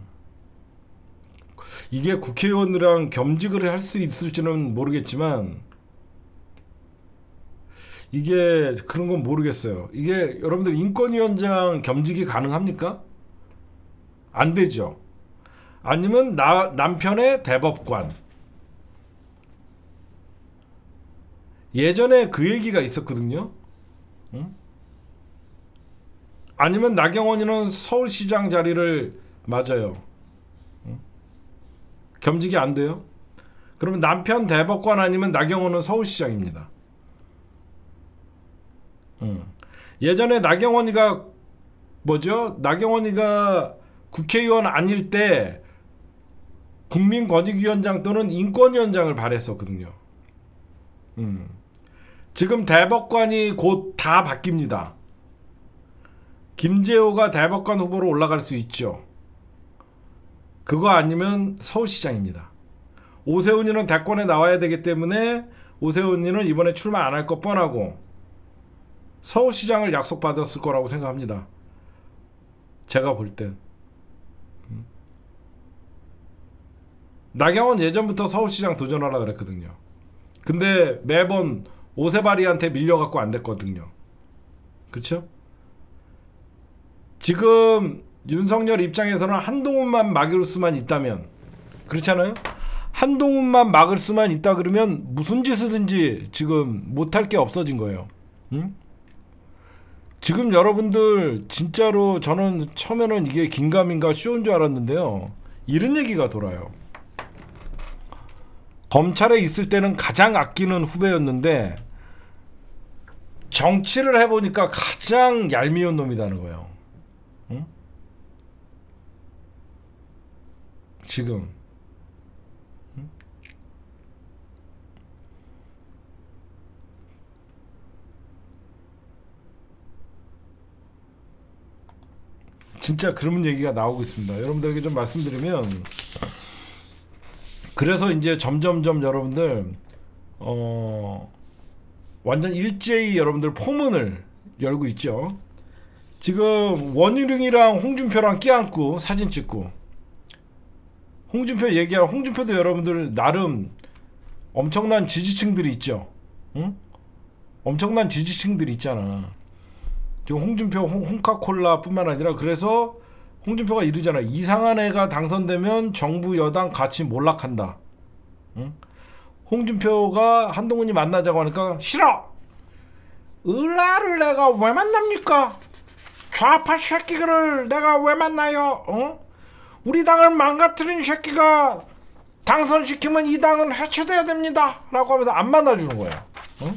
이게 국회의원이랑 겸직을 할 수 있을지는 모르겠지만, 이게 그런 건 모르겠어요. 이게 여러분들 인권위원장 겸직이 가능합니까? 안 되죠. 아니면 나, 남편의 대법관. 예전에 그 얘기가 있었거든요. 응? 아니면 나경원이는 서울시장 자리를, 맞아요, 응? 겸직이 안 돼요. 그러면 남편 대법관 아니면 나경원은 서울시장입니다. 응. 예전에 나경원이가 뭐죠? 나경원이가 국회의원 아닐 때 국민권익위원장 또는 인권위원장을 발했었거든요. 음. 지금 대법관이 곧 다 바뀝니다. 김재호가 대법관 후보로 올라갈 수 있죠. 그거 아니면 서울시장입니다. 오세훈이는 대권에 나와야 되기 때문에 오세훈이는 이번에 출마 안 할 것 뻔하고 서울시장을 약속받았을 거라고 생각합니다. 제가 볼 땐. 나경원 예전부터 서울시장 도전하려고 그랬거든요. 근데 매번 오세발이한테 밀려갖고 안 됐거든요. 그쵸? 지금 윤석열 입장에서는 한동훈만 막을 수만 있다면, 그렇잖아요? 한동훈만 막을 수만 있다 그러면 무슨 짓이든지 지금 못할 게 없어진 거예요. 응? 지금 여러분들 진짜로 저는 처음에는 이게 긴가민가 쇼인 줄 알았는데요. 이런 얘기가 돌아요. 검찰에 있을 때는 가장 아끼는 후배였는데 정치를 해보니까 가장 얄미운 놈이라는 거예요. 응? 지금 응? 진짜 그런 얘기가 나오고 있습니다. 여러분들에게 좀 말씀드리면, 그래서 이제 점점점 여러분들 어 완전 일제히 여러분들 포문을 열고 있죠. 지금 원희룡이랑 홍준표랑 끼안고 사진 찍고, 홍준표 얘기하고, 홍준표도 여러분들 나름 엄청난 지지층들이 있죠. 응? 엄청난 지지층들이 있잖아. 지금 홍준표 홍, 홍카콜라 뿐만 아니라, 그래서 홍준표가 이러잖아. 이상한 애가 당선되면 정부 여당 같이 몰락한다. 응? 홍준표가 한동훈이 만나자고 하니까 싫어! 을라를 내가 왜 만납니까? 좌파 새끼들을 내가 왜 만나요? 어? 우리 당을 망가뜨린 새끼가 당선시키면 이 당은 해체돼야 됩니다 라고 하면서 안 만나주는 거야. 어?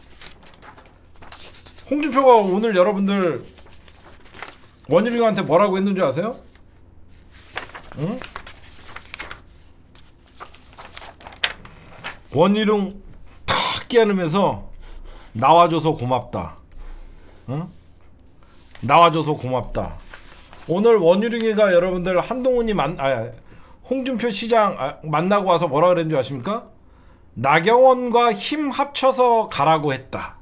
홍준표가 오늘 여러분들 원희룡한테 뭐라고 했는지 아세요? 응? 원희룡 탁 깨안으면서 나와줘서 고맙다. 응? 나와줘서 고맙다. 오늘 원희룡이가 여러분들 한동훈이 만, 아, 홍준표 시장 아, 만나고 와서 뭐라 그랬는 줄 아십니까? 나경원과 힘 합쳐서 가라고 했다.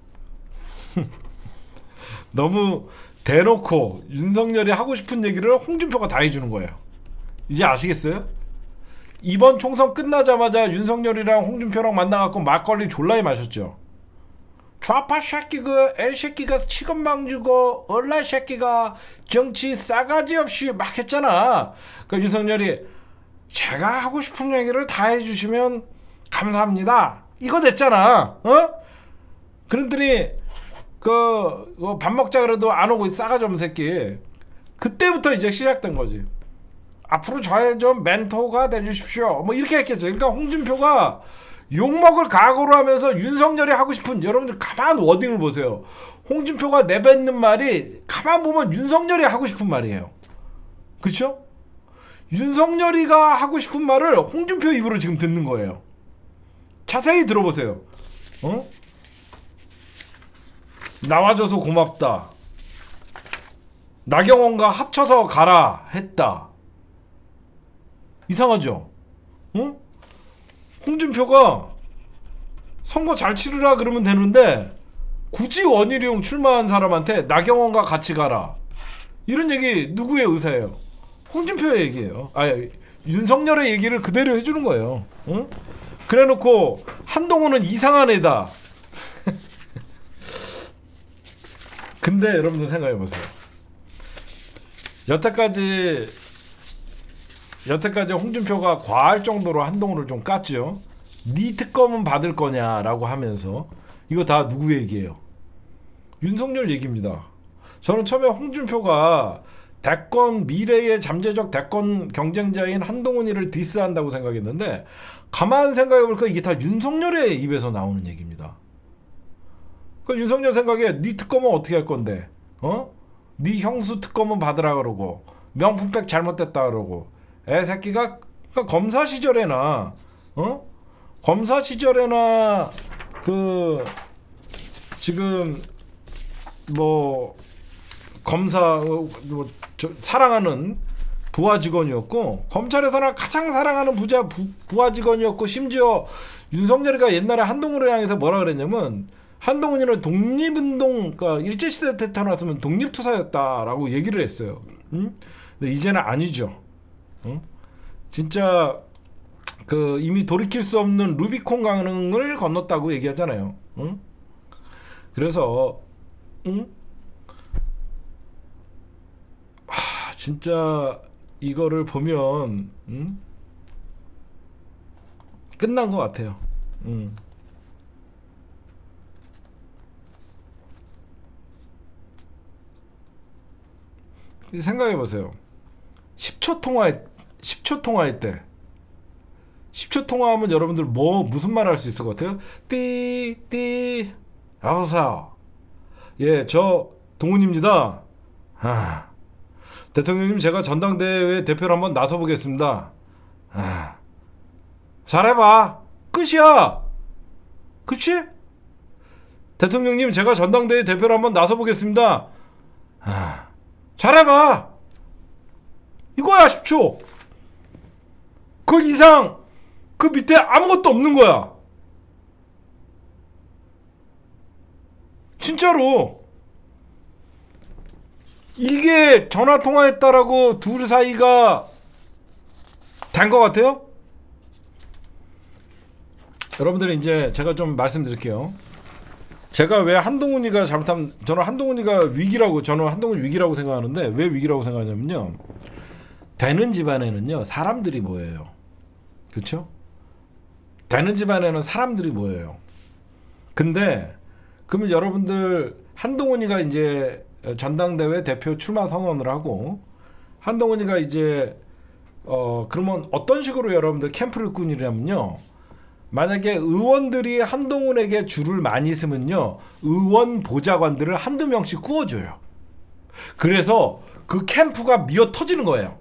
너무 대놓고 윤석열이 하고 싶은 얘기를 홍준표가 다 해주는 거예요. 이제 아시겠어요? 이번 총선 끝나자마자 윤석열이랑 홍준표랑 만나갖고 막걸리 졸라이 마셨죠. 좌파 새끼 그 애새끼가 치건망 주고 얼라 새끼가 정치 싸가지 없이 막 했잖아. 그 윤석열이 제가 하고 싶은 얘기를 다 해주시면 감사합니다 이거 됐잖아. 어? 그런들이 그 밥 먹자 그래도 안 오고 싸가지 없는 새끼. 그때부터 이제 시작된 거지. 앞으로 저의 좀 멘토가 돼주십시오 뭐 이렇게 했겠죠. 그러니까 홍준표가 욕먹을 각오로 하면서 윤석열이 하고 싶은, 여러분들 가만 워딩을 보세요. 홍준표가 내뱉는 말이 가만 보면 윤석열이 하고 싶은 말이에요. 그쵸? 윤석열이가 하고 싶은 말을 홍준표 입으로 지금 듣는 거예요. 자세히 들어보세요. 어? 나와줘서 고맙다. 나경원과 합쳐서 가라 했다. 이상하죠? 어? 홍준표가 선거 잘 치르라 그러면 되는데 굳이 원희룡 출마한 사람한테 나경원과 같이 가라 이런 얘기 누구의 의사예요? 홍준표의 얘기예요. 아, 윤석열의 얘기를 그대로 해주는 거예요. 응? 그래놓고 한동훈은 이상한 애다. 근데 여러분들 생각해보세요. 여태까지 여태까지 홍준표가 과할 정도로 한동훈을 좀 깠죠. 네 특검은 받을 거냐라고 하면서. 이거 다 누구 얘기예요? 윤석열 얘기입니다. 저는 처음에 홍준표가 대권 미래의 잠재적 대권 경쟁자인 한동훈이를 디스한다고 생각했는데, 가만 생각해보니까 이게 다 윤석열의 입에서 나오는 얘기입니다. 그 윤석열 생각에 네 특검은 어떻게 할 건데? 어? 네 형수 특검은 받으라 그러고 명품백 잘못됐다 그러고. 애새끼가 그러니까 검사 시절에나 어? 검사 시절에나 그 지금 뭐 검사 뭐 저, 사랑하는 부하 직원이었고, 검찰에서나 가장 사랑하는 부자 부, 부하 직원이었고, 심지어 윤석열이가 옛날에 한동훈을 향해서 뭐라 그랬냐면, 한동훈이는 독립운동, 그러니까 일제시대 때 태어났으면 독립투사였다라고 얘기를 했어요. 응? 근데 이제는 아니죠. 응? 진짜 그 이미 돌이킬 수 없는 루비콘 강을 건넜다고 얘기하잖아요. 응? 그래서 응? 하, 진짜 이거를 보면 응? 끝난 것 같아요. 응. 생각해보세요. 십 초 통화에 십 초 통화할 때 십 초 통화하면 여러분들 뭐 무슨 말 할 수 있을 것 같아요? 띠띠 여보세요. 예, 저 동훈입니다. 아, 대통령님 제가 전당대회 대표로 한번 나서 보겠습니다. 아, 잘해봐. 끝이야. 그치? 대통령님 제가 전당대회 대표로 한번 나서 보겠습니다. 아, 잘해봐. 이거야 십 초. 그 이상 그 밑에 아무것도 없는 거야. 진짜로. 이게 전화통화했다라고 둘 사이가 된 것 같아요? 여러분들이 이제 제가 좀 말씀드릴게요. 제가 왜 한동훈이가 잘못하면, 저는 한동훈이가 위기라고, 저는 한동훈이 위기라고 생각하는데, 왜 위기라고 생각하냐면요, 되는 집안에는요 사람들이 모여요. 그렇죠? 되는 집안에는 사람들이 모여요. 근데 그러면 여러분들, 한동훈이가 이제 전당대회 대표 출마 선언을 하고, 한동훈이가 이제 어 그러면 어떤 식으로 여러분들 캠프를 꾸리냐면요, 만약에 의원들이 한동훈에게 줄을 많이 서면요, 의원 보좌관들을 한두 명씩 구워줘요. 그래서 그 캠프가 미어 터지는 거예요.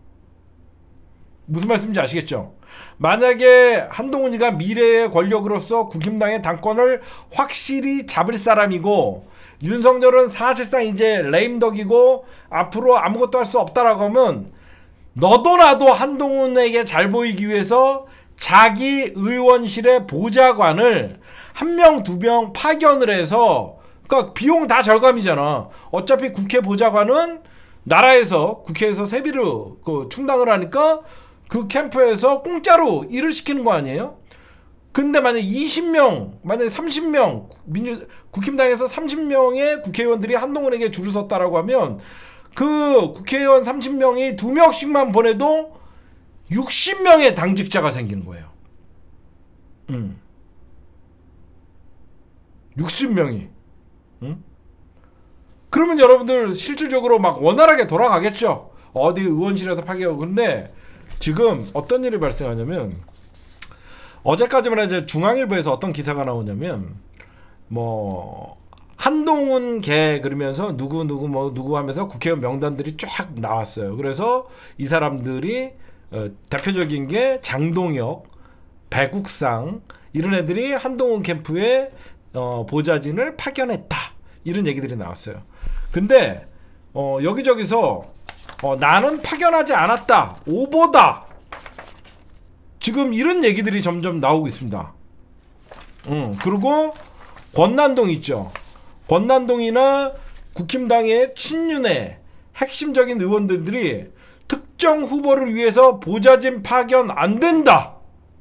무슨 말씀인지 아시겠죠? 만약에 한동훈이가 미래의 권력으로서 국힘당의 당권을 확실히 잡을 사람이고, 윤석열은 사실상 이제 레임덕이고 앞으로 아무것도 할 수 없다라고 하면, 너도 나도 한동훈에게 잘 보이기 위해서 자기 의원실의 보좌관을 한 명, 두 명 파견을 해서, 그러니까 비용 다 절감이잖아. 어차피 국회 보좌관은 나라에서, 국회에서 세비를 그 충당을 하니까 그 캠프에서 공짜로 일을 시키는 거 아니에요? 근데 만약 이십 명, 만약 삼십 명, 민주, 국힘당에서 삼십 명의 국회의원들이 한동훈에게 줄을 섰다라고 하면, 그 국회의원 삼십 명이 두 명씩만 보내도 육십 명의 당직자가 생기는 거예요. 음. 육십 명이. 음? 그러면 여러분들 실질적으로 막 원활하게 돌아가겠죠. 어디 의원실에서 파견하고. 근데 지금 어떤 일이 발생하냐면, 어제까지만 이제 중앙일보에서 어떤 기사가 나오냐면, 뭐 한동훈 개 그러면서 누구 누구 뭐 누구 하면서 국회의원 명단들이 쫙 나왔어요. 그래서 이 사람들이 어, 대표적인 게 장동혁, 배국상 이런 애들이 한동훈 캠프에 어, 보좌진을 파견했다, 이런 얘기들이 나왔어요. 근데 어, 여기저기서 어, 나는 파견하지 않았다, 오보다, 지금 이런 얘기들이 점점 나오고 있습니다. 음, 그리고 권난동 있죠. 권난동이나 국힘당의 친윤의 핵심적인 의원들이 특정 후보를 위해서 보좌진 파견 안 된다,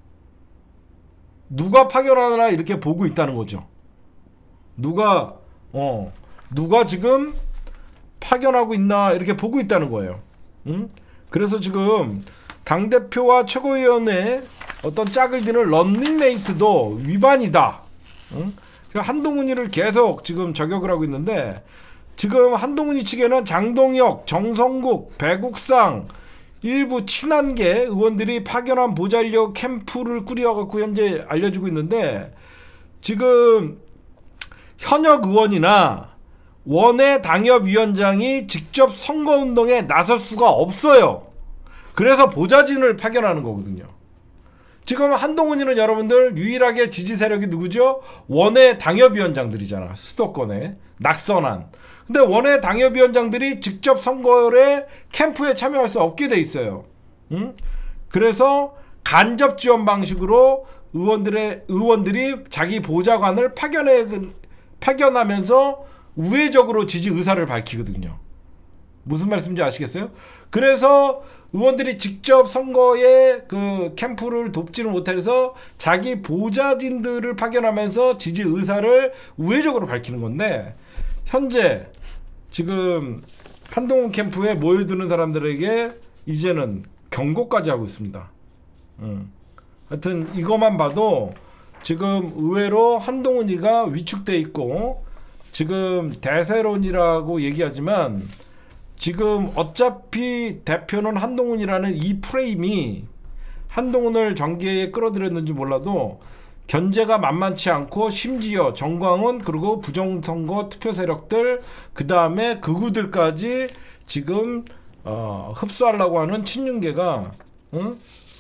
누가 파견하나 이렇게 보고 있다는 거죠. 누가 어 누가 지금 파견하고 있나 이렇게 보고 있다는 거예요. 음? 그래서 지금 당대표와 최고위원의 어떤 짝을 드는 런닝메이트도 위반이다. 응? 한동훈이를 계속 지금 저격을 하고 있는데, 지금 한동훈이 측에는 장동혁, 정성국, 배국상 일부 친한계 의원들이 파견한 보좌인력 캠프를 꾸려갖고 현재 알려지고 있는데, 지금 현역 의원이나 원외 당협위원장이 직접 선거운동에 나설 수가 없어요. 그래서 보좌진을 파견하는 거거든요. 지금 한동훈이는 여러분들 유일하게 지지 세력이 누구죠? 원외 당협위원장들이잖아. 수도권에 낙선한. 근데 원외 당협위원장들이 직접 선거에 캠프에 참여할 수 없게 돼 있어요. 응? 그래서 간접 지원 방식으로 의원들의 의원들이 자기 보좌관을 파견해 파견하면서 우회적으로 지지 의사를 밝히거든요. 무슨 말씀인지 아시겠어요? 그래서 의원들이 직접 선거에 그 캠프를 돕지는 못해서 자기 보좌진들을 파견하면서 지지 의사를 우회적으로 밝히는 건데, 현재 지금 한동훈 캠프에 모여드는 사람들에게 이제는 경고까지 하고 있습니다. 음. 하여튼 이것만 봐도 지금 의외로 한동훈이가 위축돼 있고, 지금 대세론이라고 얘기하지만 지금 어차피 대표는 한동훈이라는 이 프레임이 한동훈을 정계에 끌어들였는지 몰라도 견제가 만만치 않고, 심지어 정광훈 그리고 부정선거 투표 세력들 그 다음에 극우들까지 지금 어, 흡수하려고 하는 친윤계가, 응?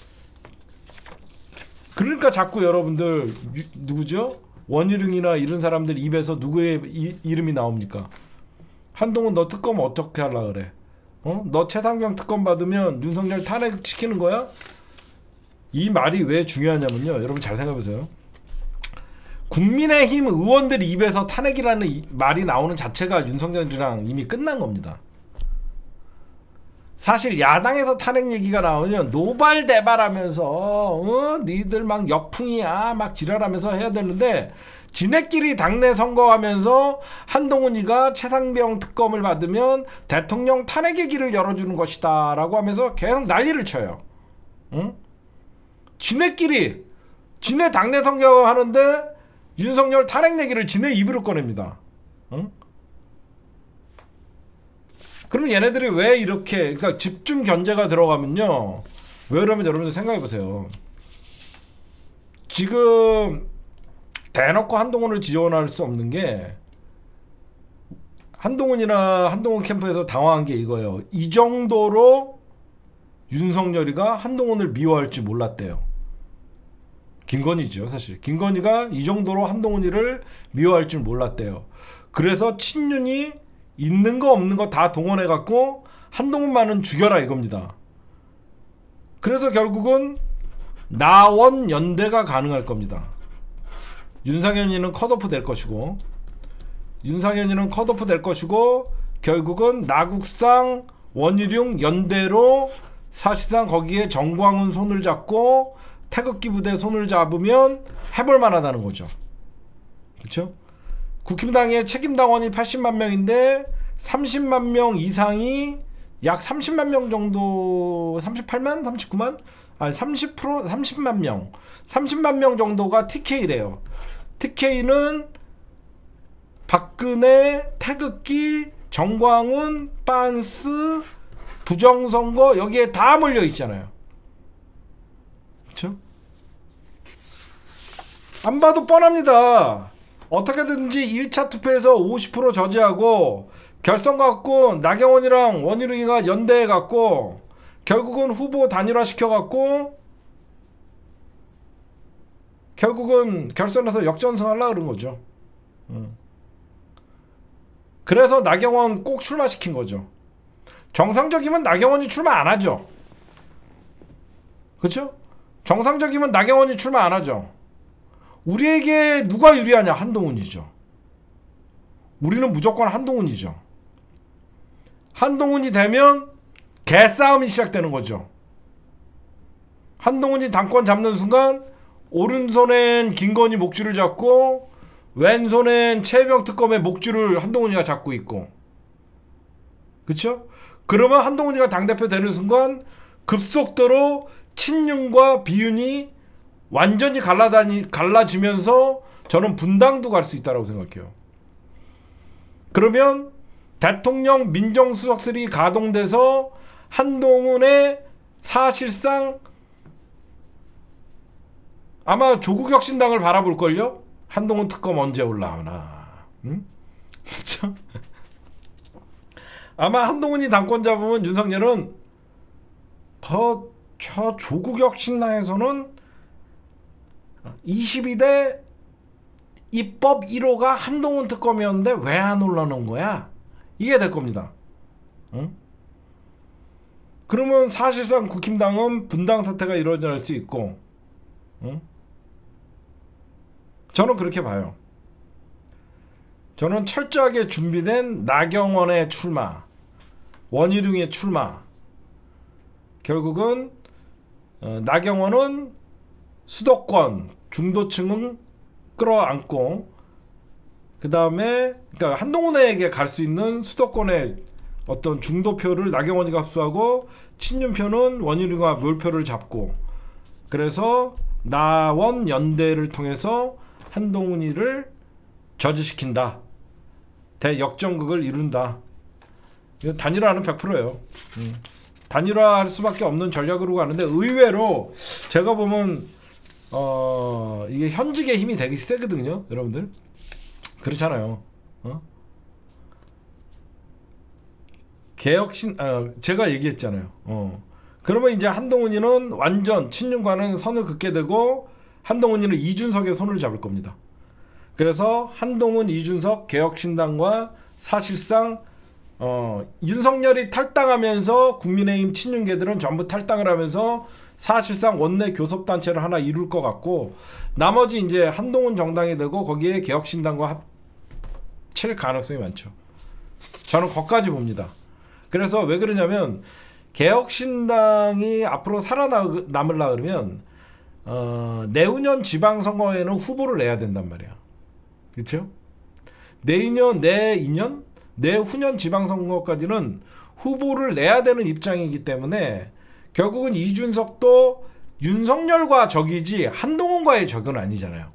그러니까 자꾸 여러분들 유, 누구죠? 원희룡이나 이런 사람들 입에서 누구의 이, 이름이 나옵니까? 한동훈 너 특검 어떻게 하려고 그래? 어? 너 최상병 특검 받으면 윤석열 탄핵시키는 거야? 이 말이 왜 중요하냐면요. 여러분 잘 생각해보세요. 국민의힘 의원들 입에서 탄핵이라는 이, 말이 나오는 자체가 윤석열이랑 이미 끝난 겁니다. 사실 야당에서 탄핵 얘기가 나오면 노발대발하면서 어? 니들 막 역풍이야 막 지랄하면서 해야 되는데 지네끼리 당내 선거하면서 한동훈이가 최상병 특검을 받으면 대통령 탄핵의 길을 열어주는 것이다 라고 하면서 계속 난리를 쳐요. 응? 지네끼리 지네 당내 선거하는데 윤석열 탄핵 얘기를 지네 입으로 꺼냅니다. 응? 그럼 얘네들이 왜 이렇게 그러니까 집중 견제가 들어가면요. 왜 그러면 여러분들 생각해보세요. 지금 대놓고 한동훈을 지원할 수 없는 게 한동훈이나 한동훈 캠프에서 당황한 게 이거예요. 이 정도로 윤석열이가 한동훈을 미워할지 몰랐대요. 김건희죠 사실. 김건희가 이 정도로 한동훈이를 미워할 줄 몰랐대요. 그래서 친윤이 있는 거 없는 거 다 동원해갖고 한동훈만은 죽여라 이겁니다. 그래서 결국은 나원 연대가 가능할 겁니다. 윤상현이는 컷오프 될 것이고 윤상현이는 컷오프 될 것이고 결국은 나국상 원희룡 연대로 사실상 거기에 정광훈 손을 잡고 태극기 부대 손을 잡으면 해볼 만하다는 거죠. 그렇죠? 국힘당의 책임당원이 팔십만 명인데 삼십만 명 이상이 약 삼십만 명 정도 삼십팔만? 삼십구만? 아니 삼십 퍼센트 삼십만 명 삼십만 명 정도가 티케이래요. 티케이는 박근혜, 태극기, 정광훈, 빤스, 부정선거 여기에 다 몰려 있잖아요. 그렇죠? 안 봐도 뻔합니다. 어떻게든지 일 차 투표에서 오십 퍼센트 저지하고 결선 갖고 나경원이랑 원희룡이가 연대해 갖고 결국은 후보 단일화 시켜 갖고 결국은 결선에서 역전승하려고 그런 거죠. 음. 그래서 나경원 꼭 출마시킨 거죠. 정상적이면 나경원이 출마 안 하죠. 그렇죠? 정상적이면 나경원이 출마 안 하죠. 우리에게 누가 유리하냐? 한동훈이죠. 우리는 무조건 한동훈이죠. 한동훈이 되면 개싸움이 시작되는 거죠. 한동훈이 당권 잡는 순간 오른손엔 김건희 목줄을 잡고 왼손엔 최병 특검의 목줄을 한동훈이가 잡고 있고, 그쵸? 그러면 한동훈이가 당대표 되는 순간 급속도로 친윤과 비윤이 완전히 갈라다니, 갈라지면서 저는 분당도 갈 수 있다고 생각해요. 그러면 대통령 민정수석실이 가동돼서 한동훈의 사실상 아마 조국혁신당을 바라볼걸요? 한동훈 특검 언제 올라오나. 응? 그쵸? 아마 한동훈이 당권 잡으면 윤석열은 더 저 조국혁신당에서는 이십이 대 입법 일 호가 한동훈 특검이었는데 왜 안 올라오는 거야? 이게 될 겁니다. 응? 그러면 사실상 국힘당은 분당 사태가 일어날 수 있고, 응? 저는 그렇게 봐요. 저는 철저하게 준비된 나경원의 출마, 원희룡의 출마. 결국은 어, 나경원은 수도권 중도층은 끌어안고 그 다음에 그러니까 한동훈에게 갈 수 있는 수도권의 어떤 중도표를 나경원이가 흡수하고 친윤표는 원희룡과 묘표를 잡고, 그래서 나원 연대를 통해서 한동훈이를 저지시킨다. 대역전극을 이룬다. 단일화는 백 퍼센트예요. 음. 단일화할 수밖에 없는 전략으로 가는데 의외로 제가 보면 어 이게 현직의 힘이 되게 세거든요, 여러분들. 그렇잖아요. 어? 개혁신 아, 제가 얘기했잖아요. 어. 그러면 이제 한동훈이는 완전 친윤과는 선을 긋게 되고 한동훈이는 이준석의 손을 잡을 겁니다. 그래서 한동훈, 이준석, 개혁신당과 사실상 어, 윤석열이 탈당하면서 국민의힘 친윤계들은 전부 탈당을 하면서 사실상 원내 교섭단체를 하나 이룰 것 같고, 나머지 이제 한동훈 정당이 되고 거기에 개혁신당과 합칠 가능성이 많죠. 저는 거기까지 봅니다. 그래서 왜 그러냐면, 개혁신당이 앞으로 살아남으려 그러면 어, 내후년 지방선거에는 후보를 내야 된단 말이야. 그렇죠? 내년, 내이년, 내후년 지방선거까지는 후보를 내야 되는 입장이기 때문에 결국은 이준석도 윤석열과 적이지 한동훈과의 적은 아니잖아요.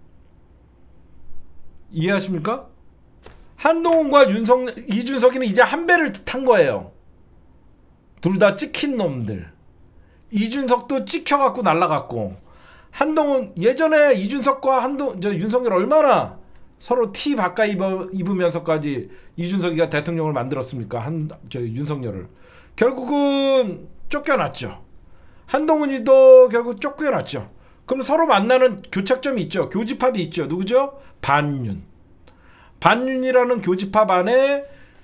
이해하십니까? 한동훈과 윤석, 이준석이는 이제 한 배를 탄 거예요. 둘 다 찍힌 놈들. 이준석도 찍혀갖고 날라갔고, 한동훈 예전에 이준석과 한동 저 윤석열 얼마나 서로 티 바꿔 입어, 입으면서까지 이준석이가 대통령을 만들었습니까? 한 저 윤석열을 결국은 쫓겨났죠. 한동훈이도 결국 쫓겨났죠. 그럼 서로 만나는 교착점이 있죠. 교집합이 있죠. 누구죠? 반윤. 반윤이라는 교집합 안에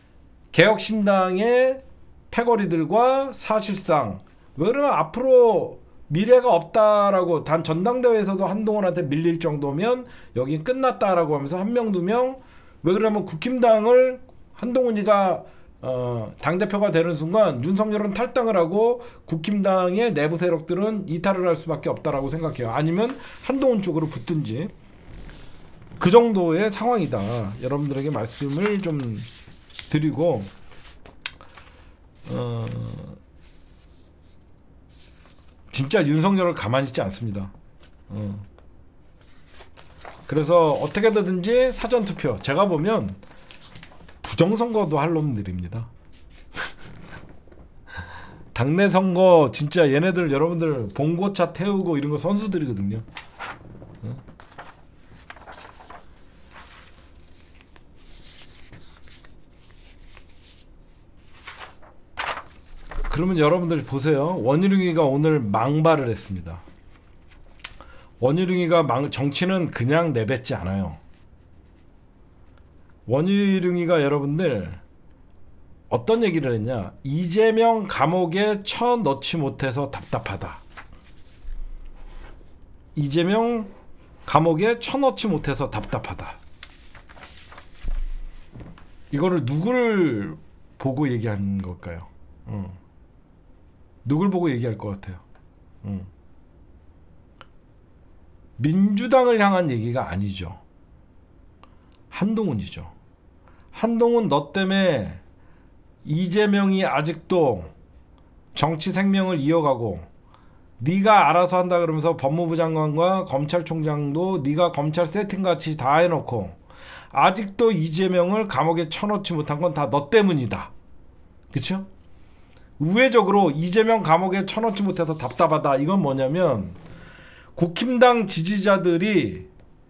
개혁신당의 패거리들과 사실상 왜 그러면 앞으로 미래가 없다라고 단 전당대회에서도 한동훈한테 밀릴 정도면 여긴 끝났다라고 하면서 한 명 두 명 왜 그러면 국힘당을 한동훈이가 어, 당대표가 되는 순간 윤석열은 탈당을 하고 국힘당의 내부 세력들은 이탈을 할 수밖에 없다라고 생각해요. 아니면 한동훈 쪽으로 붙든지 그 정도의 상황이다. 여러분들에게 말씀을 좀 드리고 어, 진짜 윤석열을 가만히 있지 않습니다. 어. 그래서 어떻게 되든지 사전투표, 제가 보면 부정선거도 할 놈들입니다. 당내 선거 진짜 얘네들 여러분들 봉고차 태우고 이런 거 선수들이거든요. 어? 그러면 여러분들 보세요. 원희룡이가 오늘 망발을 했습니다. 원희룡이가 망, 정치는 그냥 내뱉지 않아요. 원희룡이가 여러분들 어떤 얘기를 했냐. 이재명 감옥에 쳐넣지 못해서 답답하다. 이재명 감옥에 쳐넣지 못해서 답답하다. 이거를 누구를 보고 얘기한 걸까요? 어. 누굴 보고 얘기할 것 같아요? 음. 민주당을 향한 얘기가 아니죠. 한동훈이죠. 한동훈 너 때문에 이재명이 아직도 정치 생명을 이어가고 네가 알아서 한다 그러면서 법무부 장관과 검찰총장도 네가 검찰 세팅같이 다 해놓고 아직도 이재명을 감옥에 쳐넣지 못한 건 다 너 때문이다. 그쵸? 우회적으로 이재명 감옥에 쳐넣지 못해서 답답하다. 이건 뭐냐면 국힘당 지지자들이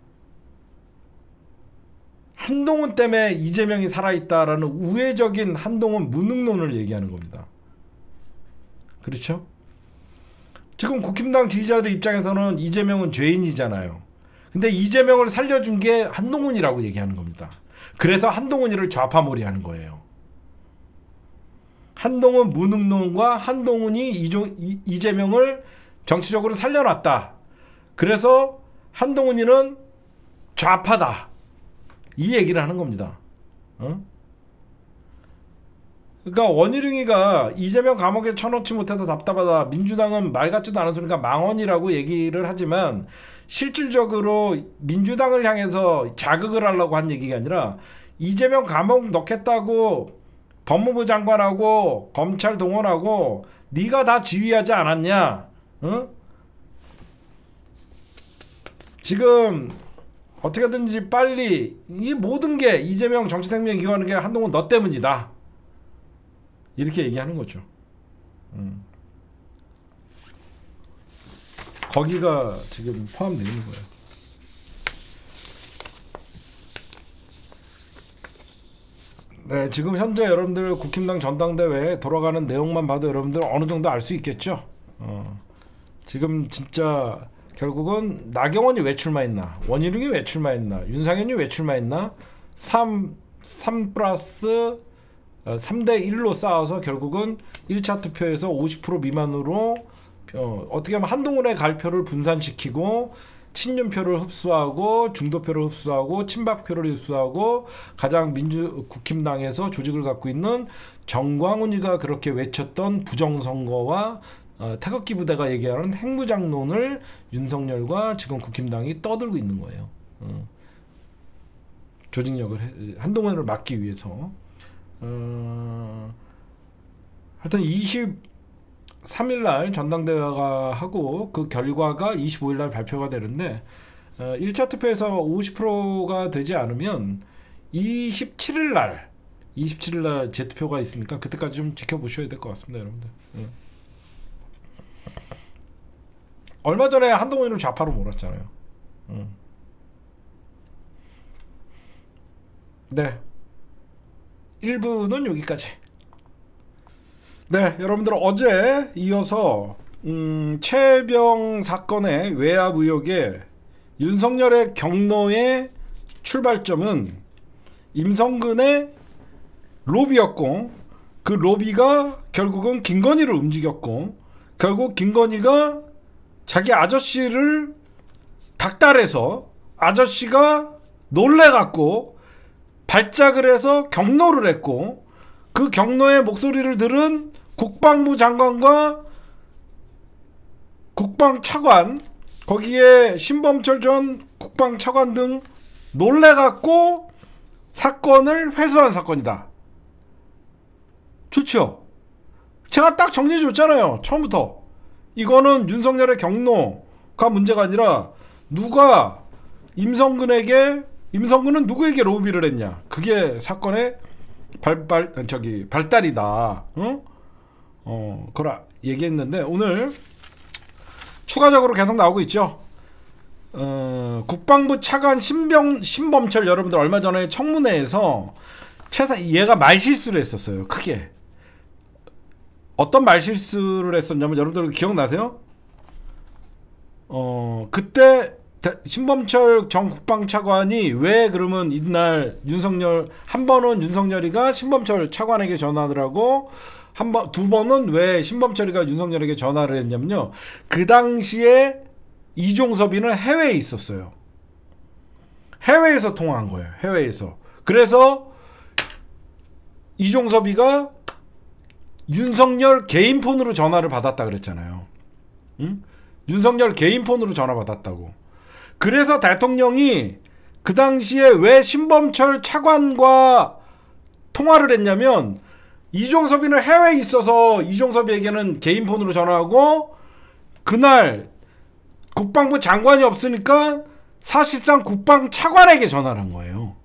한동훈 때문에 이재명이 살아있다라는 우회적인 한동훈 무능론을 얘기하는 겁니다. 그렇죠? 지금 국힘당 지지자들 입장에서는 이재명은 죄인이잖아요. 근데 이재명을 살려준 게 한동훈이라고 얘기하는 겁니다. 그래서 한동훈이를 좌파몰이하는 거예요. 한동훈 무능론과 한동훈이 이종, 이, 이재명을 정치적으로 살려놨다. 그래서 한동훈이는 좌파다. 이 얘기를 하는 겁니다. 어? 그러니까 원희룡이가 이재명 감옥에 쳐넣지 못해서 답답하다. 민주당은 말 같지도 않은 소리니까 망언이라고 얘기를 하지만 실질적으로 민주당을 향해서 자극을 하려고 한 얘기가 아니라 이재명 감옥 넣겠다고 법무부 장관하고 검찰 동원하고 네가 다 지휘하지 않았냐? 어? 지금 어떻게든지 빨리 이 모든 게 이재명 정치생명 이거하는 게 한동훈 너 때문이다. 이렇게 얘기하는 거죠. 음. 거기가 지금 포함되어 있는 거예요. 네, 지금 현재 여러분들 국힘당 전당대회 돌아가는 내용만 봐도 여러분들 어느 정도 알 수 있겠죠. 어, 지금 진짜 결국은 나경원이 왜 출마했나, 원희룡이 왜 출마했나, 윤상현이 왜 출마했나, 삼, 삼 플러스 삼 대 일로 싸워서 결국은 일 차 투표에서 오십 퍼센트 미만으로 어, 어떻게 하면 한동훈의 갈표를 분산시키고 친윤표를 흡수하고 중도표를 흡수하고 친박표를 흡수하고 가장 민주 국힘당에서 조직을 갖고 있는 정광훈이가 그렇게 외쳤던 부정선거와 어, 태극기 부대가 얘기하는 핵무장론을 윤석열과 지금 국힘당이 떠들고 있는 거예요. 어. 조직력을 해, 한동훈을 막기 위해서. 어, 하여튼 이십삼 일 날 전당대회가 하고 그 결과가 이십오 일 날 발표가 되는데 어, 일 차 투표에서 오십 퍼센트가 되지 않으면 이십칠 일 날 이십칠 일 날 재투표가 있으니까 그때까지 좀 지켜보셔야 될 것 같습니다, 여러분들. 예. 얼마 전에 한동훈을 좌파로 몰았잖아요. 음. 네, 일 부는 여기까지. 네, 여러분들 어제 이어서 음, 최혜병 사건의 외압 의혹에 윤석열의 경로의 출발점은 임성근의 로비였고, 그 로비가 결국은 김건희를 움직였고, 결국 김건희가 자기 아저씨를 닥달해서 아저씨가 놀래갖고 발작을 해서 경로를 했고, 그 경로의 목소리를 들은 국방부 장관과 국방차관, 거기에 신범철 전 국방차관 등 놀래갖고 사건을 회수한 사건이다. 좋죠? 제가 딱 정리해 줬잖아요, 처음부터. 이거는 윤석열의 경로가 문제가 아니라 누가 임성근에게, 임성근은 누구에게 로비를 했냐, 그게 사건의 발발 저기 발달이다. 응? 어, 그라 얘기했는데 오늘 추가적으로 계속 나오고 있죠. 어, 국방부 차관 신병 신범철, 여러분들 얼마 전에 청문회에서 최사 얘가 말실수를 했었어요. 크게. 어떤 말실수를 했었냐면, 여러분들 기억나세요? 어, 그때 신범철 전 국방차관이 왜 그러면 이날 윤석열, 한 번은 윤석열이가 신범철 차관에게 전화를 하고 한 번, 두 번은 왜 신범철이가 윤석열에게 전화를 했냐면요, 그 당시에 이종섭이는 해외에 있었어요. 해외에서 통화한 거예요. 해외에서. 그래서 이종섭이가 윤석열 개인 폰으로 전화를 받았다 그랬잖아요. 응? 윤석열 개인 폰으로 전화 받았다고. 그래서 대통령이 그 당시에 왜 신범철 차관과 통화를 했냐면, 이종섭이는 해외에 있어서 이종섭이에게는 개인 폰으로 전화하고, 그날 국방부 장관이 없으니까 사실상 국방차관에게 전화를 한 거예요.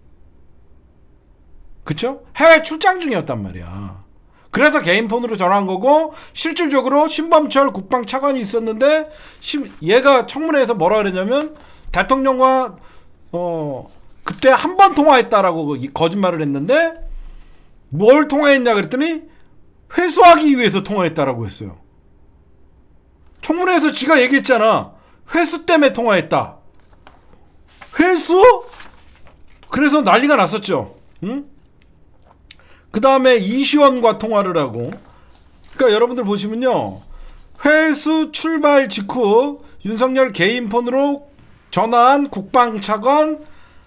그쵸? 해외 출장 중이었단 말이야. 그래서 개인 폰으로 전화한 거고, 실질적으로 신범철 국방차관이 있었는데 얘가 청문회에서 뭐라 그랬냐면, 대통령과 어 그때 한 번 통화했다라고 거짓말을 했는데, 뭘 통화했냐 그랬더니 회수하기 위해서 통화했다라고 했어요. 청문회에서 지가 얘기했잖아. 회수 때문에 통화했다. 회수? 그래서 난리가 났었죠. 응? 그 다음에 이시원과 통화를 하고. 그러니까 여러분들 보시면요, 회수 출발 직후 윤석열 개인 폰으로 전화한 국방차관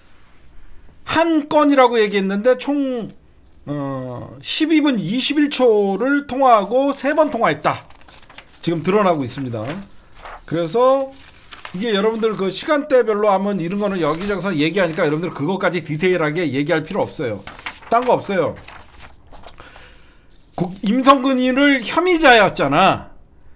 한 건이라고 얘기했는데 총 어, 십이 분 이십일 초를 통화하고 세 번 통화했다. 지금 드러나고 있습니다. 그래서 이게 여러분들 그 시간대별로 하면 이런 거는 여기저기서 얘기하니까 여러분들 그것까지 디테일하게 얘기할 필요 없어요. 딴 거 없어요. 국, 임성근이를 혐의자였잖아.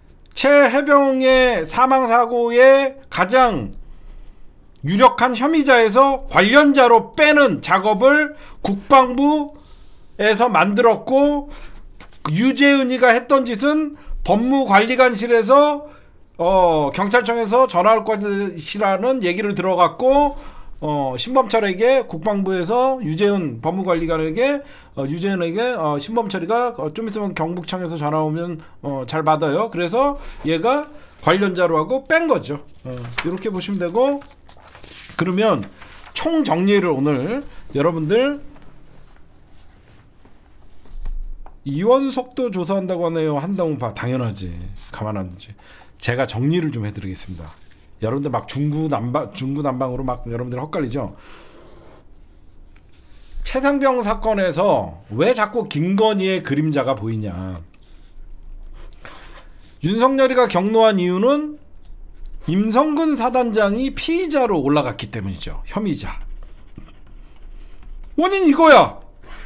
최혜병의 사망사고의 가장 유력한 혐의자에서 관련자로 빼는 작업을 국방부에서 만들었고, 유재은이가 했던 짓은 법무관리관실에서 어, 경찰청에서 전화할 것이라는 얘기를 들어갔고, 어, 신범철에게 국방부에서 유재은 법무관리관에게 어, 유재은에게 어, 신범철이가 어, 좀 있으면 경북청에서 전화 오면 어, 잘 받아요. 그래서 얘가 관련자로 하고 뺀 거죠. 어, 이렇게 보시면 되고, 그러면 총 정리를 오늘 여러분들 이원석도 조사한다고 하네요. 한동훈파 당연하지. 가만 안 두지. 제가 정리를 좀 해드리겠습니다. 여러분들 막 중구난방 중구난방으로 막 여러분들 헛갈리죠. 최상병 사건에서 왜 자꾸 김건희의 그림자가 보이냐. 윤석열이가 경로한 이유는 임성근 사단장이 피의자로 올라갔기 때문이죠. 혐의자. 원인 이거야.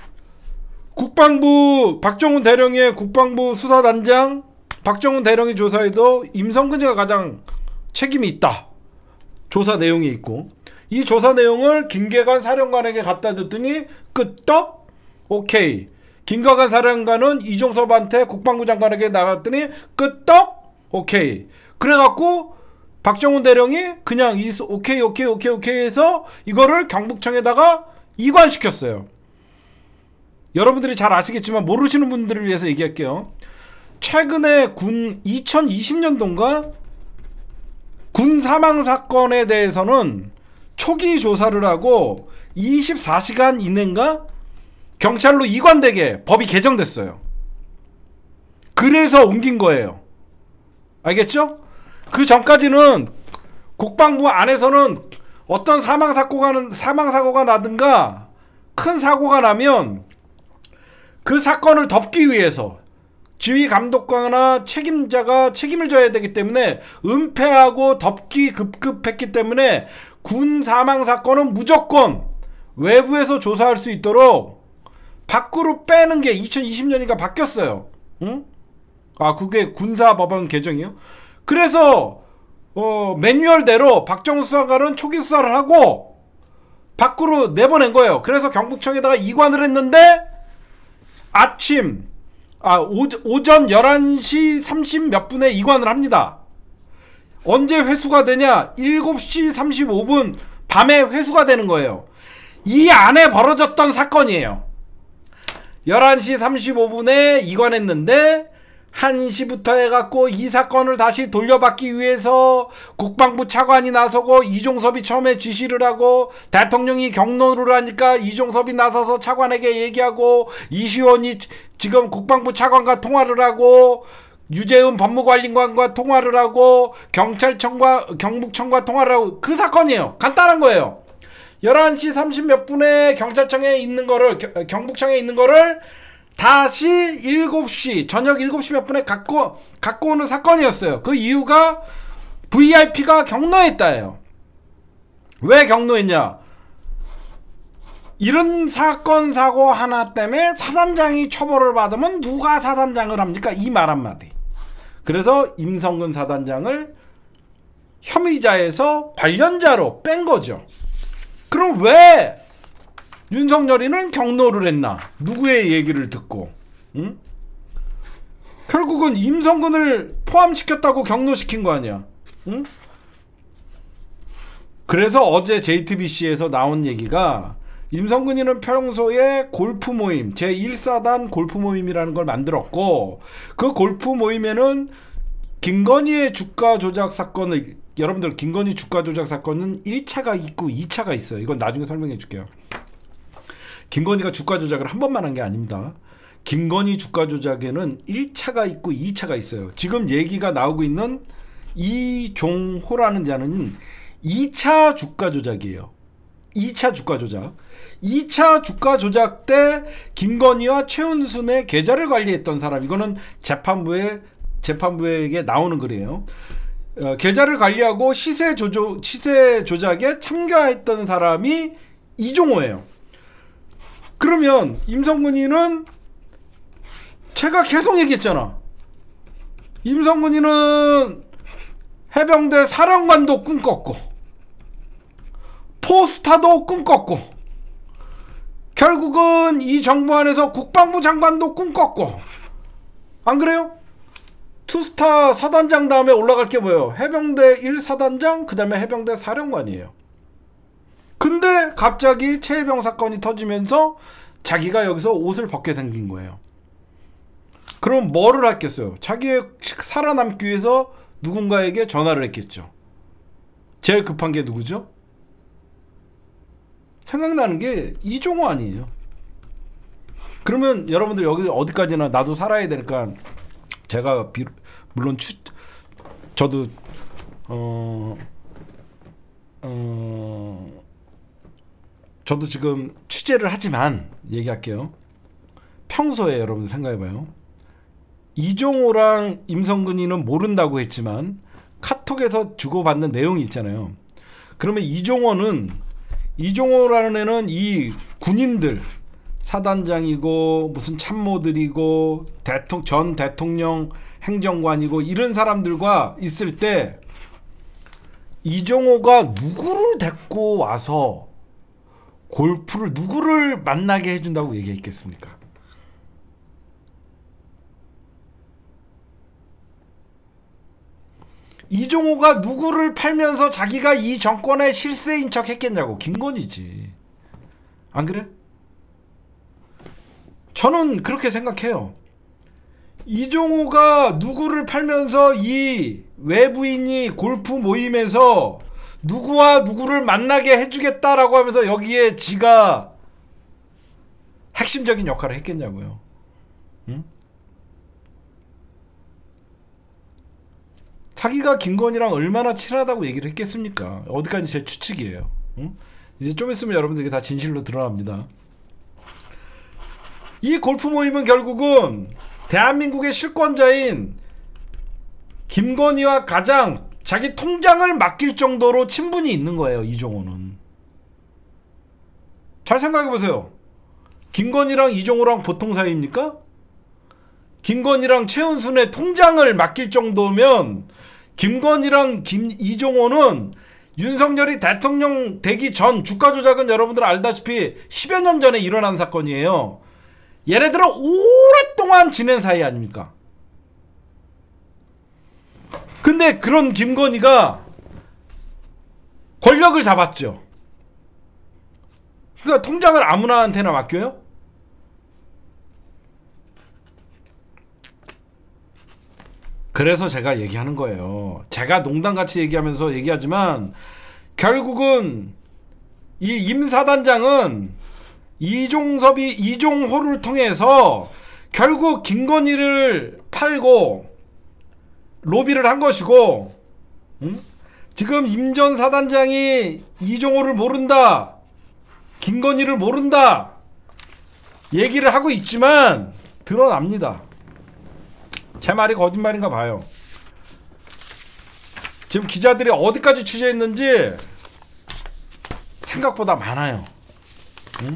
국방부 박정훈 대령의 국방부 수사단장 박정훈 대령이 조사에도 임성근이가 가장 책임이 있다. 조사 내용이 있고 이 조사 내용을 김계관 사령관에게 갖다 줬더니 끄떡 오케이. 김계관 사령관은 이종섭한테 국방부 장관에게 나갔더니 끄떡 오케이. 그래갖고 박정훈 대령이 그냥 이 오케이 오케이 오케이 오케이 해서 이거를 경북청에다가 이관시켰어요. 여러분들이 잘 아시겠지만 모르시는 분들을 위해서 얘기할게요. 최근에 군 이천이십 년도인가 군 사망 사건에 대해서는 초기 조사를 하고 이십사 시간 이내인가 경찰로 이관되게 법이 개정됐어요. 그래서 옮긴 거예요. 알겠죠? 그 전까지는 국방부 안에서는 어떤 사망 사고가 사망 사고가 나든가 큰 사고가 나면 그 사건을 덮기 위해서 지휘 감독관이나 책임자가 책임을 져야 되기 때문에 은폐하고 덮기 급급했기 때문에 군 사망 사건은 무조건 외부에서 조사할 수 있도록 밖으로 빼는 게 이천이십 년이니까 바뀌었어요. 응? 아 그게 군사법원 개정이요? 그래서 어, 매뉴얼대로 박정훈 수사관은 초기 수사를 하고 밖으로 내보낸 거예요. 그래서 경북청에다가 이관을 했는데 아침 아 오, 오전 열한 시 삼십 몇 분에 이관을 합니다. 언제 회수가 되냐? 일곱 시 삼십오 분 밤에 회수가 되는 거예요. 이 안에 벌어졌던 사건이에요. 열한 시 삼십오 분에 이관했는데 한 시부터 해갖고 이 사건을 다시 돌려받기 위해서 국방부 차관이 나서고 이종섭이 처음에 지시를 하고 대통령이 경로를 하니까 이종섭이 나서서 차관에게 얘기하고 이시원이 지금 국방부 차관과 통화를 하고 유재훈 법무관리관과 통화를 하고 경찰청과 경북청과 통화를 하고 그 사건이에요. 간단한 거예요. 열한 시 삼십 몇 분에 경찰청에 있는 거를 경북청에 있는 거를 다시 일곱 시 저녁 일곱 시 몇 분에 갖고 갖고 오는 사건이었어요. 그 이유가 브이아이피가 경로했다예요. 왜 경로했냐? 이런 사건 사고 하나 때문에 사단장이 처벌을 받으면 누가 사단장을 합니까? 이 말 한마디. 그래서 임성근 사단장을 혐의자에서 관련자로 뺀 거죠. 그럼 왜 윤석열이는 경로를 했나? 누구의 얘기를 듣고? 응? 결국은 임성근을 포함시켰다고 경로시킨 거 아니야? 응? 그래서 어제 제이티비씨에서 나온 얘기가 임성근이는 평소에 골프 모임 제일 사단 골프 모임이라는 걸 만들었고 그 골프 모임에는 김건희의 주가 조작 사건을 여러분들 김건희 주가 조작 사건은 일 차가 있고 이 차가 있어요. 이건 나중에 설명해 줄게요. 김건희가 주가 조작을 한 번만 한 게 아닙니다. 김건희 주가 조작에는 일 차가 있고 이 차가 있어요. 지금 얘기가 나오고 있는 이종호라는 자는 이 차 주가 조작이에요. 이 차 주가 조작. 이 차 주가 조작 때 김건희와 최은순의 계좌를 관리했던 사람. 이거는 재판부에 재판부에게 나오는 글이에요. 어, 계좌를 관리하고 시세 조조 시세 조작에 참가했던 사람이 이종호예요. 그러면 임성근이는 제가 계속 얘기했잖아. 임성근이는 해병대 사령관도 꿈꿨고 포스타도 꿈꿨고 결국은 이 정부 안에서 국방부 장관도 꿈꿨고 안 그래요? 투스타 사단장 다음에 올라갈 게 뭐예요? 해병대 일 사단장 그 다음에 해병대 사령관이에요. 근데 갑자기 최혜병 사건이 터지면서 자기가 여기서 옷을 벗게 생긴 거예요. 그럼 뭐를 했겠어요? 자기의 살아남기 위해서 누군가에게 전화를 했겠죠. 제일 급한 게 누구죠? 생각나는 게 이종호 아니에요. 그러면 여러분들 여기 어디까지나 나도 살아야 되니까 제가 비, 물론 추, 저도 어, 어, 저도 지금 취재를 하지만 얘기할게요. 평소에 여러분 생각해봐요. 이종호랑 임성근이는 모른다고 했지만 카톡에서 주고받는 내용이 있잖아요. 그러면 이종호는 이종호라는 애는 이 군인들 사단장이고 무슨 참모들이고 대통령 전 대통령 행정관이고 이런 사람들과 있을 때 이종호가 누구를 데리고 와서 골프를 누구를 만나게 해준다고 얘기했겠습니까? 이종호가 누구를 팔면서 자기가 이 정권의 실세인 척 했겠냐고. 김건희지. 안 그래? 저는 그렇게 생각해요. 이종호가 누구를 팔면서 이 외부인이 골프 모임에서 누구와 누구를 만나게 해주겠다라고 하면서 여기에 지가 핵심적인 역할을 했겠냐고요. 응? 자기가 김건희랑 얼마나 친하다고 얘기를 했겠습니까? 어디까지 제 추측이에요. 응? 이제 좀 있으면 여러분들에게 다 진실로 드러납니다. 이 골프 모임은 결국은 대한민국의 실권자인 김건희와 가장 자기 통장을 맡길 정도로 친분이 있는 거예요. 이종호는. 잘 생각해보세요. 김건희랑 이종호랑 보통 사이입니까? 김건희랑 최은순의 통장을 맡길 정도면 김건희랑 김, 이종호는 윤석열이 대통령 되기 전 주가 조작은 여러분들 알다시피 십여 년 전에 일어난 사건이에요. 얘네들은 오랫동안 지낸 사이 아닙니까? 근데 그런 김건희가 권력을 잡았죠. 그러니까 통장을 아무나한테나 맡겨요? 그래서 제가 얘기하는 거예요. 제가 농담같이 얘기하면서 얘기하지만 결국은 이 임 사단장은 이종섭이 이종호를 통해서 결국 김건희를 팔고 로비를 한 것이고, 응? 지금 임 전 사단장이 이종호를 모른다, 김건희를 모른다 얘기를 하고 있지만 드러납니다. 제 말이 거짓말인가 봐요. 지금 기자들이 어디까지 취재했는지 생각보다 많아요. 응?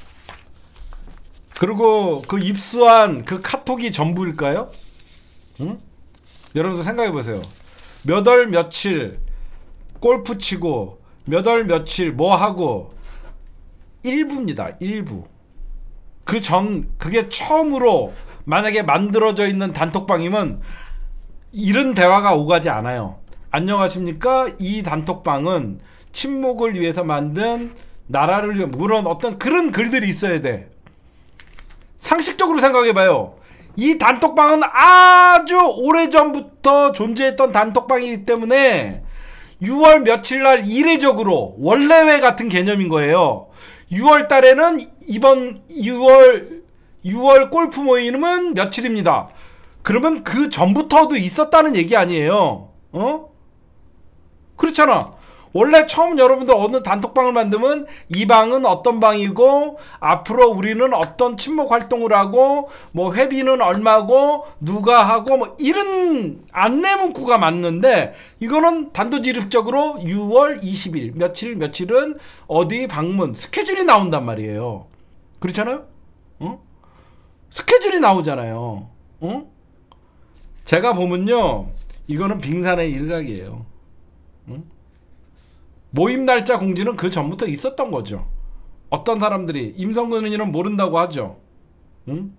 그리고 그 입수한 그 카톡이 전부일까요? 응? 여러분도 생각해보세요. 몇 월 며칠 골프 치고 몇 월 며칠 뭐 하고 일부입니다. 일부. 그 전 그게 처음으로 만약에 만들어져 있는 단톡방이면 이런 대화가 오가지 않아요. 안녕하십니까? 이 단톡방은 친목을 위해서 만든 나라를 위한 그런 어떤 그런 글들이 있어야 돼. 상식적으로 생각해봐요. 이 단톡방은 아주 오래전부터 존재했던 단톡방이기 때문에 유월 며칠날 이례적으로 원래회 같은 개념인 거예요. 유월 달에는 이번 유월 유월 골프 모임은 며칠입니다. 그러면 그 전부터도 있었다는 얘기 아니에요. 어? 그렇잖아. 원래 처음 여러분들 어느 단톡방을 만들면 이 방은 어떤 방이고 앞으로 우리는 어떤 친목 활동을 하고 뭐 회비는 얼마고 누가 하고 뭐 이런 안내 문구가 맞는데 이거는 단도직입적으로 유월 이십일 며칠 며칠은 어디 방문 스케줄이 나온단 말이에요. 그렇잖아요? 어? 스케줄이 나오잖아요. 어? 제가 보면요 이거는 빙산의 일각이에요. 응? 모임 날짜 공지는 그 전부터 있었던 거죠. 어떤 사람들이 임성근이는 모른다고 하죠. 응?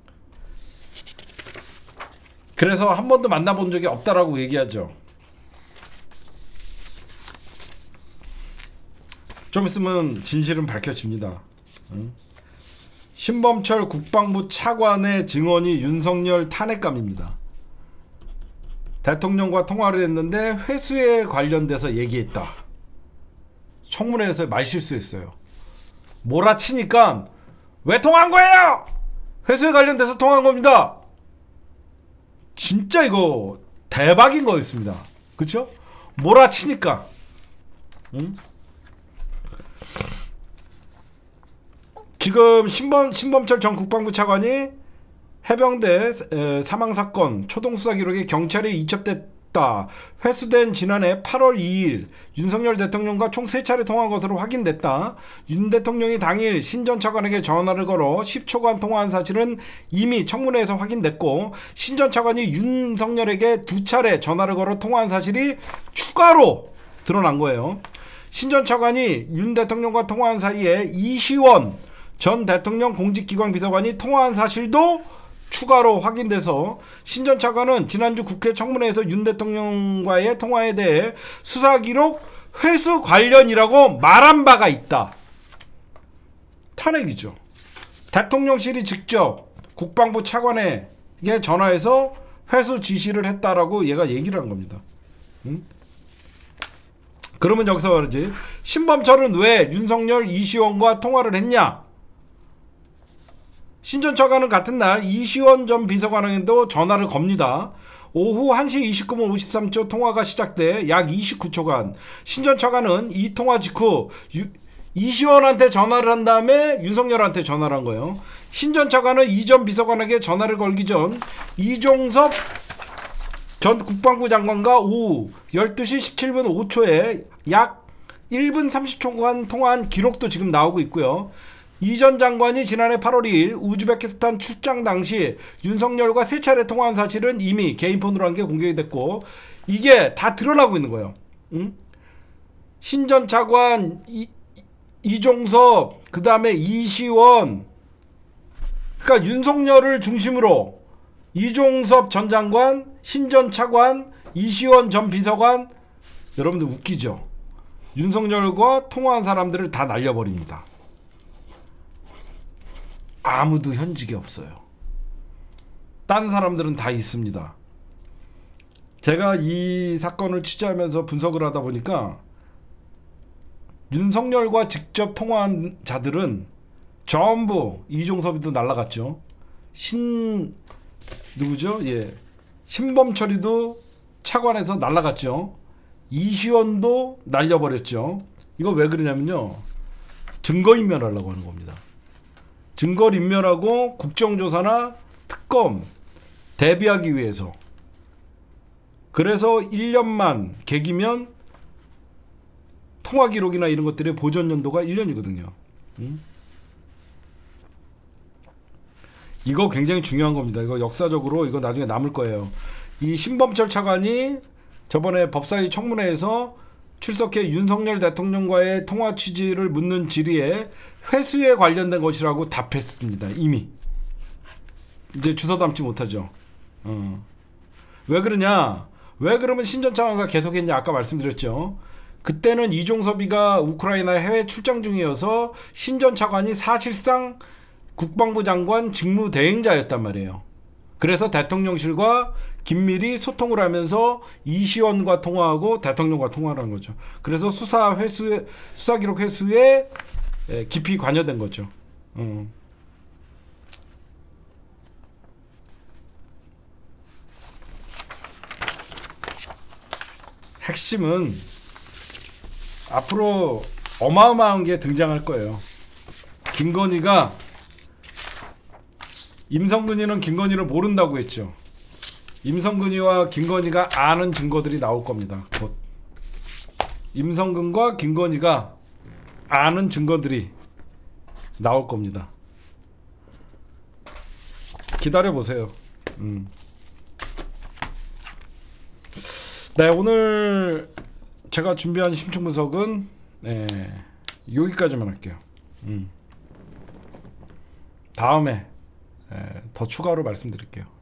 그래서 한 번도 만나본 적이 없다라고 얘기하죠. 좀 있으면 진실은 밝혀집니다. 응? 신범철 국방부 차관의 증언이 윤석열 탄핵감입니다. 대통령과 통화를 했는데 회수에 관련돼서 얘기했다. 청문회에서 말실수했어요. 몰아치니까 왜 통화한 거예요? 회수에 관련돼서 통화한 겁니다. 진짜 이거 대박인 거였습니다. 그쵸? 몰아치니까. 응? 지금 신범, 신범철 전 국방부 차관이 해병대 에, 사망사건 초동수사 기록에 경찰이 이첩됐다. 회수된 지난해 팔월 이일 윤석열 대통령과 총 세 차례 통화한 것으로 확인됐다. 윤 대통령이 당일 신 전 차관에게 전화를 걸어 십 초간 통화한 사실은 이미 청문회에서 확인됐고, 신 전 차관이 윤석열에게 두 차례 전화를 걸어 통화한 사실이 추가로 드러난 거예요. 신 전 차관이 윤 대통령과 통화한 사이에 이시원 전 대통령 공직기관 비서관이 통화한 사실도 추가로 확인돼서 신 전 차관은 지난주 국회 청문회에서 윤 대통령과의 통화에 대해 수사기록 회수 관련이라고 말한 바가 있다. 탄핵이죠. 대통령실이 직접 국방부 차관에게 전화해서 회수 지시를 했다라고 얘가 얘기를 한 겁니다. 응? 그러면 여기서 말이지, 신범철은 왜 윤석열 이시원과 통화를 했냐? 신 전 차관은 같은 날 이시원 전 비서관에게도 전화를 겁니다. 오후 한 시 이십구 분 오십삼 초 통화가 시작돼 약 이십구 초간 신 전 차관은 이 통화 직후 유, 이시원한테 전화를 한 다음에 윤석열한테 전화를 한 거예요. 신 전 차관은 이 전 비서관에게 전화를 걸기 전 이종섭 전 국방부 장관과 오후 열두 시 십칠 분 오 초에 약 일 분 삼십 초간 통화한 기록도 지금 나오고 있고요. 이 전 장관이 지난해 팔월 이일 우즈베키스탄 출장 당시 윤석열과 세 차례 통화한 사실은 이미 개인폰으로 한 게 공개가 됐고, 이게 다 드러나고 있는 거예요. 응? 신 전 차관, 이, 이종섭, 그 다음에 이시원, 그러니까 윤석열을 중심으로 이종섭 전 장관, 신 전 차관, 이시원 전 비서관, 여러분들 웃기죠? 윤석열과 통화한 사람들을 다 날려버립니다. 아무도 현직에 없어요. 딴 사람들은 다 있습니다. 제가 이 사건을 취재하면서 분석을 하다 보니까 윤석열과 직접 통화한 자들은 전부, 이종섭이도 날라갔죠. 신 누구죠? 예, 신범철이도 차관에서 날라갔죠. 이시원도 날려버렸죠. 이거 왜 그러냐면요, 증거인멸하려고 하는 겁니다. 증거를 인멸하고 국정조사나 특검 대비하기 위해서. 그래서 일 년만 계기면 통화 기록이나 이런 것들의 보존 연도가 일 년이거든요. 음? 이거 굉장히 중요한 겁니다. 이거 역사적으로 이거 나중에 남을 거예요. 이 신범철 차관이 저번에 법사위 청문회에서 출석해 윤석열 대통령과의 통화 취지를 묻는 질의에 회수에 관련된 것이라고 답했습니다. 이미. 이제 주워 담지 못하죠. 어. 왜 그러냐? 왜 그러면 신 전 차관과 계속했냐? 아까 말씀드렸죠. 그때는 이종섭이가 우크라이나 해외 출장 중이어서 신 전 차관이 사실상 국방부 장관 직무 대행자였단 말이에요. 그래서 대통령실과 긴밀히 소통을 하면서 이시원과 통화하고 대통령과 통화를 한 거죠. 그래서 수사 회수, 수사 기록 회수에 깊이 관여된 거죠. 어. 핵심은 앞으로 어마어마한 게 등장할 거예요. 김건희가, 임성근이는 김건희를 모른다고 했죠. 임성근이와 김건희가 아는 증거들이 나올 겁니다. 곧. 임성근과 김건희가 아는 증거들이 나올 겁니다. 기다려보세요. 음. 네, 오늘 제가 준비한 심층 분석은 네, 여기까지만 할게요. 음. 다음에 네, 더 추가로 말씀드릴게요.